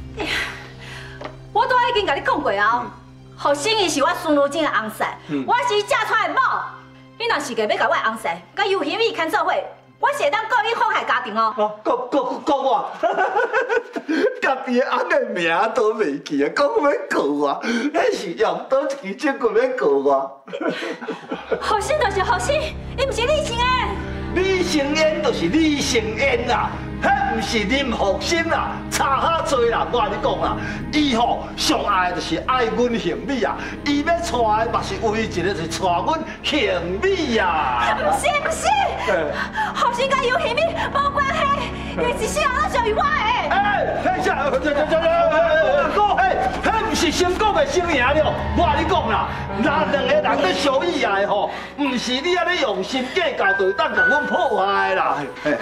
我都已经甲你讲过啊，侯心怡是我孙女囝的翁婿，我是嫁出来的某。你若是个要甲我的翁婿，甲尤贤美牵做伙，我是会当告你祸害家庭哦。 告我，家己的翁的名都袂记啊，讲要告我，迄是用倒一支针骨要告我。 后生就是后生，伊毋是李成烟。 李成烟就是李成烟啦，迄毋是林福生啦，差遐多啦，我甲你讲啦，伊吼上爱就是爱阮邢美啊，伊要娶的嘛是唯一一个是娶阮邢美啊。 毋是，后生甲尤贤美无关系，伊是细汉都属于我的。 迄啥？阿哥，迄毋是先讲的先赢了，我甲你讲啦，若两个人咧相依爱吼，毋是你安尼用心计较，就会当甲阮破坏啦。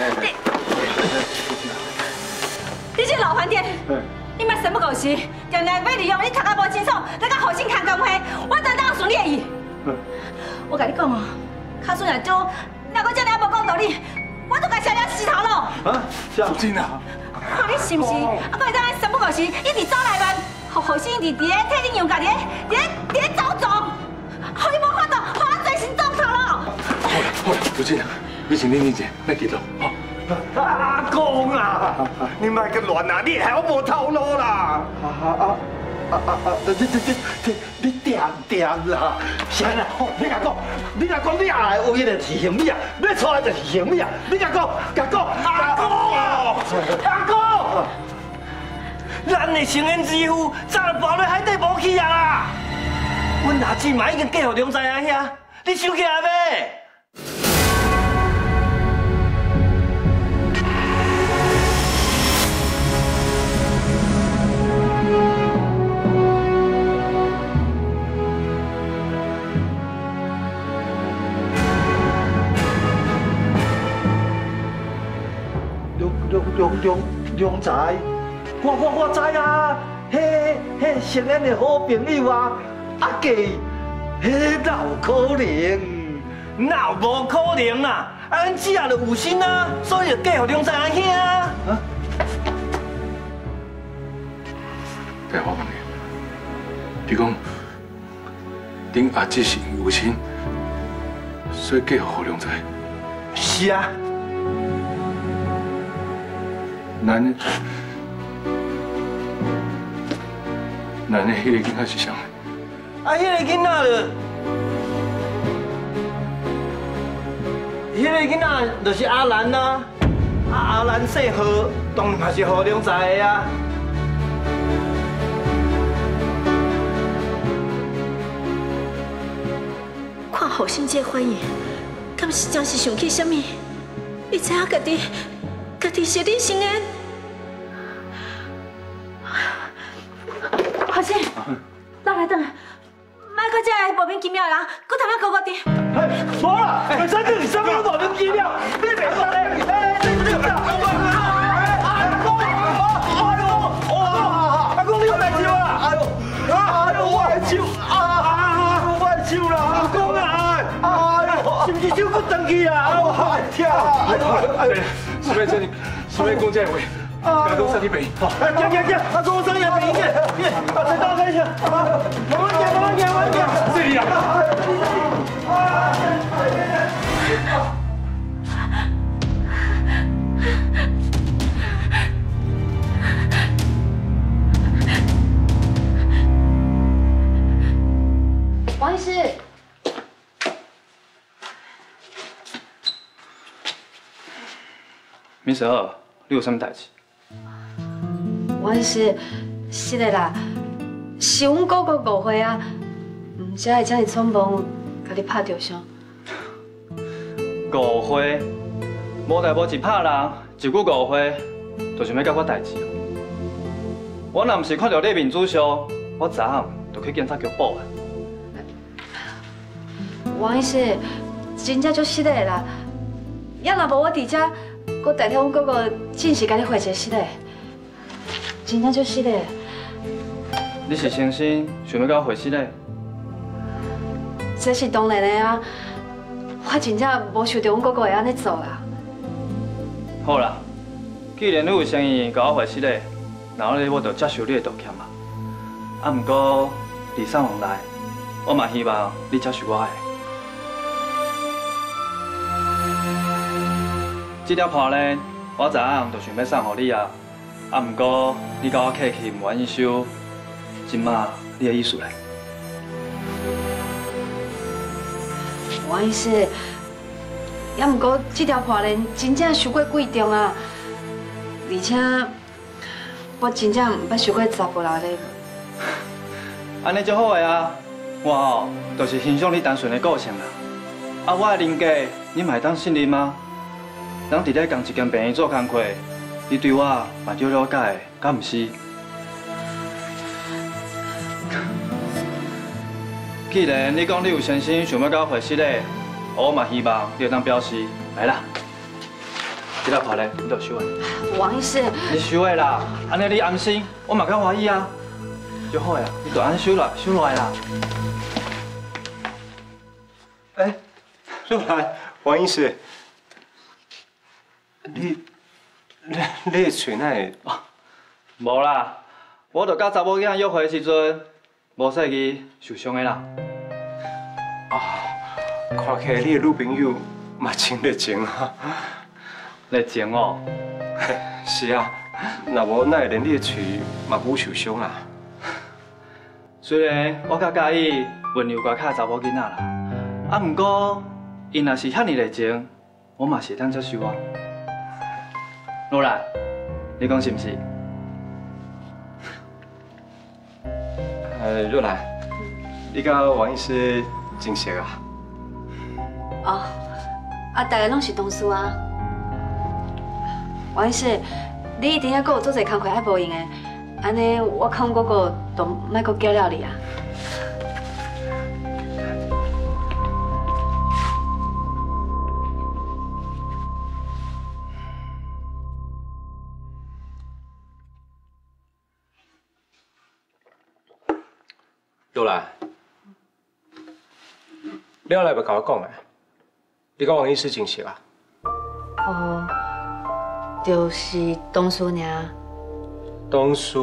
你这老饭店，你莫三不五时，常常要利用你头壳无清楚，来甲后生牵关系，我就当顺你的意。我甲你讲哦，卡孙也少，若搁这样无讲道理，我就甲小娘死头咯。 啊，小真啊！ 看你是毋是？啊，搁会当三不五时一直走来问，互后生伫替恁用家伫咧走状，互你无法度，互我专心走头咯。 好了，如今你请恁姐，别激动，吼。 阿公啊，你莫个乱啊！你害我无头路啦！你掂啦！是啊，你甲讲，你爱的唯一就是邢美啊，要娶的就是邢美啊！你甲讲，阿公，咱的成烟之父早就跑到海底无去啊啦！阮阿姊嘛已经嫁互梁仔啊遐，你想起来未？ 梁仔，我知啊，迄成烟的好朋友啊，阿基，迄哪有可能？哪有无可能啦？咱姊仔就有心啊，所以就嫁互梁仔阿兄啊。 对我问你，比如讲，恁阿姊是有心，所以嫁互梁仔。 是啊， 咱的迄个囡仔是啥？ 啊，迄个囡仔就是阿兰呐。啊，阿兰姓何，当然嘛是何良在的啊。 看后生这反应，敢是真是想起什么？伊知影家己是你生的。华生，等来，莫搁这个莫名其妙的人，搁头仔搞我滴。 无啦，真正是什么莫名其妙？你袂说嘞？阿公，你有代志无啦？我的手啦！阿公啊！是不是手骨断去啊？我跳！ 是要讲这话，家公身体病。 行，阿公身体病嘅，再倒开一下，慢慢行。 这里啊！ 王医师， 明十二，你有啥物代志？ 王医师，是的啦，是阮哥哥误会啊，唔才会这么匆忙，甲你拍着伤。 误会，无代无志拍人，一句误会，就想要甲我代志。我若唔是看到你面子上，我昨暗就去警察局报啊。 王医师，真正足失礼啦！要若无我伫遮，我代替阮哥哥正式甲你回一个失礼，真正足失礼。 你是诚心想要甲我回失礼？ 这是当然的啊！我真正无想到阮哥哥会安尼做啦。 好啦，既然你有诚意甲我回失礼，然后我就接受你的道歉嘛。啊，不过礼尚往来，我嘛希望你接受我的。这条破呢，我昨暗就想要送给你啊。啊，不过你甲我客气唔愿意收，今嘛你的意思嘞？ 王医师，也毋过这条破链真正伤过贵重啊，而且我真正唔捌受过查甫人礼物。 安尼就好个啊，我吼就是欣赏你单纯的个性啦。啊，我的人格你嘛会当信任吗？咱伫咧同一间病院做工课，你对我嘛就了解，敢毋是？既然你讲你有诚心想要甲我回失礼，我嘛希望你当表示来啦。这条破链你就收啊。 王医师， 你收的啦，安尼你安心，我嘛较欢喜啊。就好呀，你就安收啦，收落来啦。 哎，若兰，王医师，你的嘴哪会？ 无啦，我著甲查某囝约会的时阵，无细记受伤的啦。 看起来你的女朋友嘛真热情啊！ 热情哦。 是啊，若无哪会连你的嘴嘛无受伤啊？ 虽然我较介意温柔乖巧的查某囡仔啦，啊，不过伊若是遐尼热情，我嘛是会当接受啊。罗兰，你讲是毋是？ 若兰，你甲王医师真熟啊？ 哦，啊，大家拢是同事啊。王医师，你一定还阁有做侪工课还无用的，安尼我看哥哥都莫阁叫了你啊。 若兰，你后来要甲我讲的，你甲王医师真熟啊？ 哦，就是同事尔。 同事，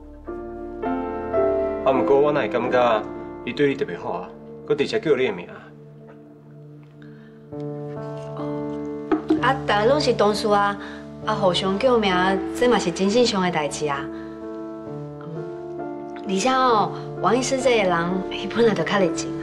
啊，不过我哪会感觉伊对你特别好啊？佮直接叫你的名。 啊，大家拢是同事啊， 啊，互相救命，这嘛是真正上的代志啊。而且哦，王医师这个人，伊本来就较热情啊。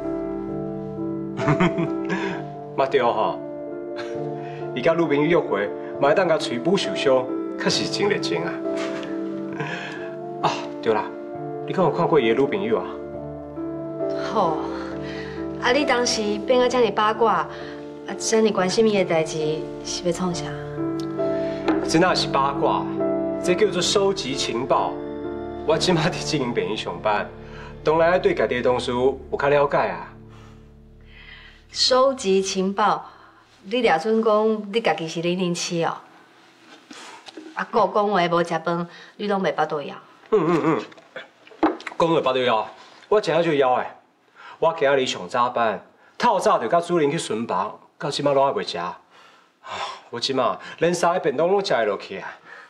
嘛对吼，伊甲女朋友约会，嘛会当甲嘴部受伤，确实真热情啊。啊，对啦，你敢有看过伊的女朋友啊？ 好，啊，你当时变啊遮尔八卦，啊，遮尔关心伊的代志，是要创啥？ 这哪是八卦，这叫做收集情报。我即马伫经营病院上班，当然要对家己的同事有较了解啊。 收集情报，你掠准讲你家己是007哦。啊，个讲话无食饭，你拢袂巴肚枵。 讲话巴肚枵，我真正就枵诶。我今仔日上早班，透早就甲主任去巡房，到即马拢还袂食。我即马连3个便当拢食会落去啊。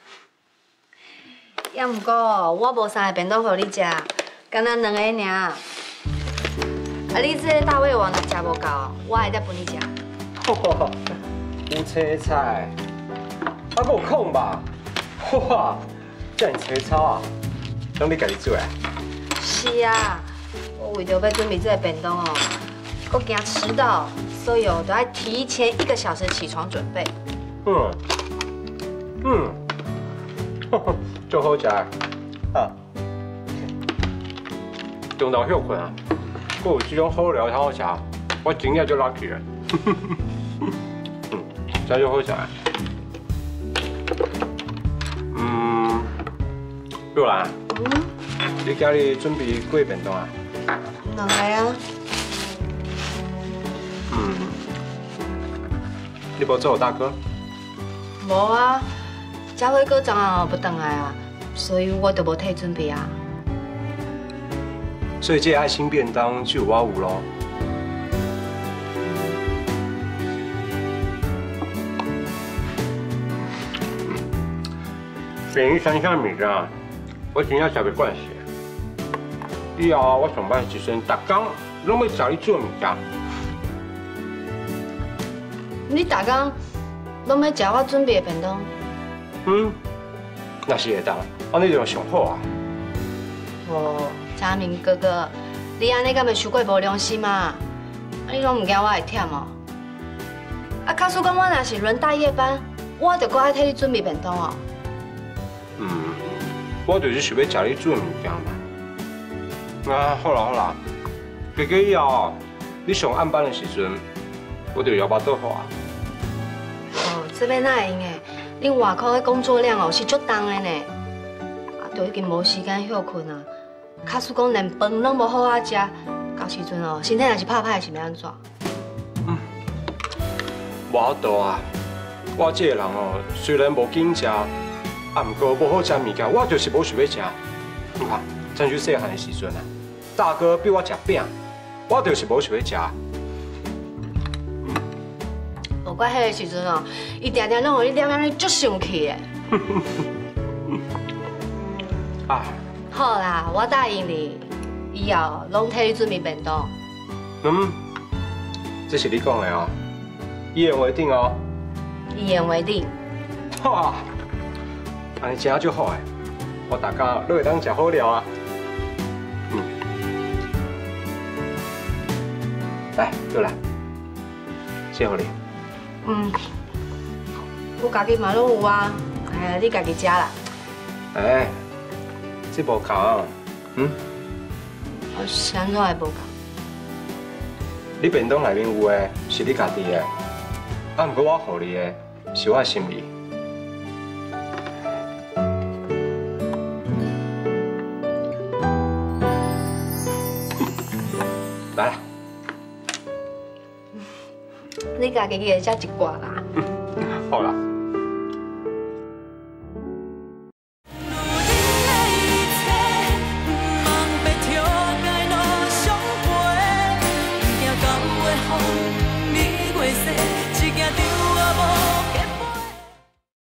也毋过我无3个便当互你食，敢若2个尔。啊，你这个大胃王若食无够，我会再分你食。 有青菜，还佫有空吧？哇，遮尔青草啊，拢你家己做啊？ 是啊，我为着要准备这个便当哦，我惊迟到，所以哦都要提前1个小时起床准备。 足好食啊！中昼休困啊，佫有这种好料通好食，我真正就 lucky 了。真就好食。若兰，你今日准备几个便当啊 2个啊。 你无做我大哥？ 无啊，佳辉哥昨暗不回来啊，所以我就无替准备啊。 所以这个爱心便当就有我有咯。便宜3箱米啊，我真正食袂惯势。以后我上班时阵，逐工拢要食你做物件。 你逐工拢要食我准备的便当？ 那是会当，安尼就上好啊。 嘉明哥哥，你安尼敢袂伤过无良心嘛？你拢唔惊我会忝哦？啊，卡叔讲我若是轮大夜班，我就搁爱替你准备便当哦。 我就是想要食你做的物件嘛。啊，好啦，加加以后你上暗班的时阵，我就摇巴肚好啊。 这边哪会用诶？恁外口的工作量哦是足重的呢，啊，都已经无时间休困啊。卡叔讲连饭拢无好好食，到时阵哦，身体若是怕歹是要安怎？ 无法度啊！我这个人哦，虽然无紧食，啊，毋过无好食物件，我就是无想要食。你看，像像细汉的时阵啊，大哥逼我食饼，我就是无想要食。 无怪迄个时阵哦，伊定定拢互你念足生气的。 啊！ 好啦，我答应你，以后拢替你准备便当。 这是你讲的哦，一言为定哦。 一言为定。 哇，安尼真就好诶，我大家都会当食好料啊。来，过来，谢互你。 我家己嘛拢有啊，哎，你家己食啦。 哎，这无同。 我是安怎会无同？ 你便当内面有诶是你家己诶，啊，毋过我互你诶是我心意。来啦， 你家己也食一寡啦。 好啦。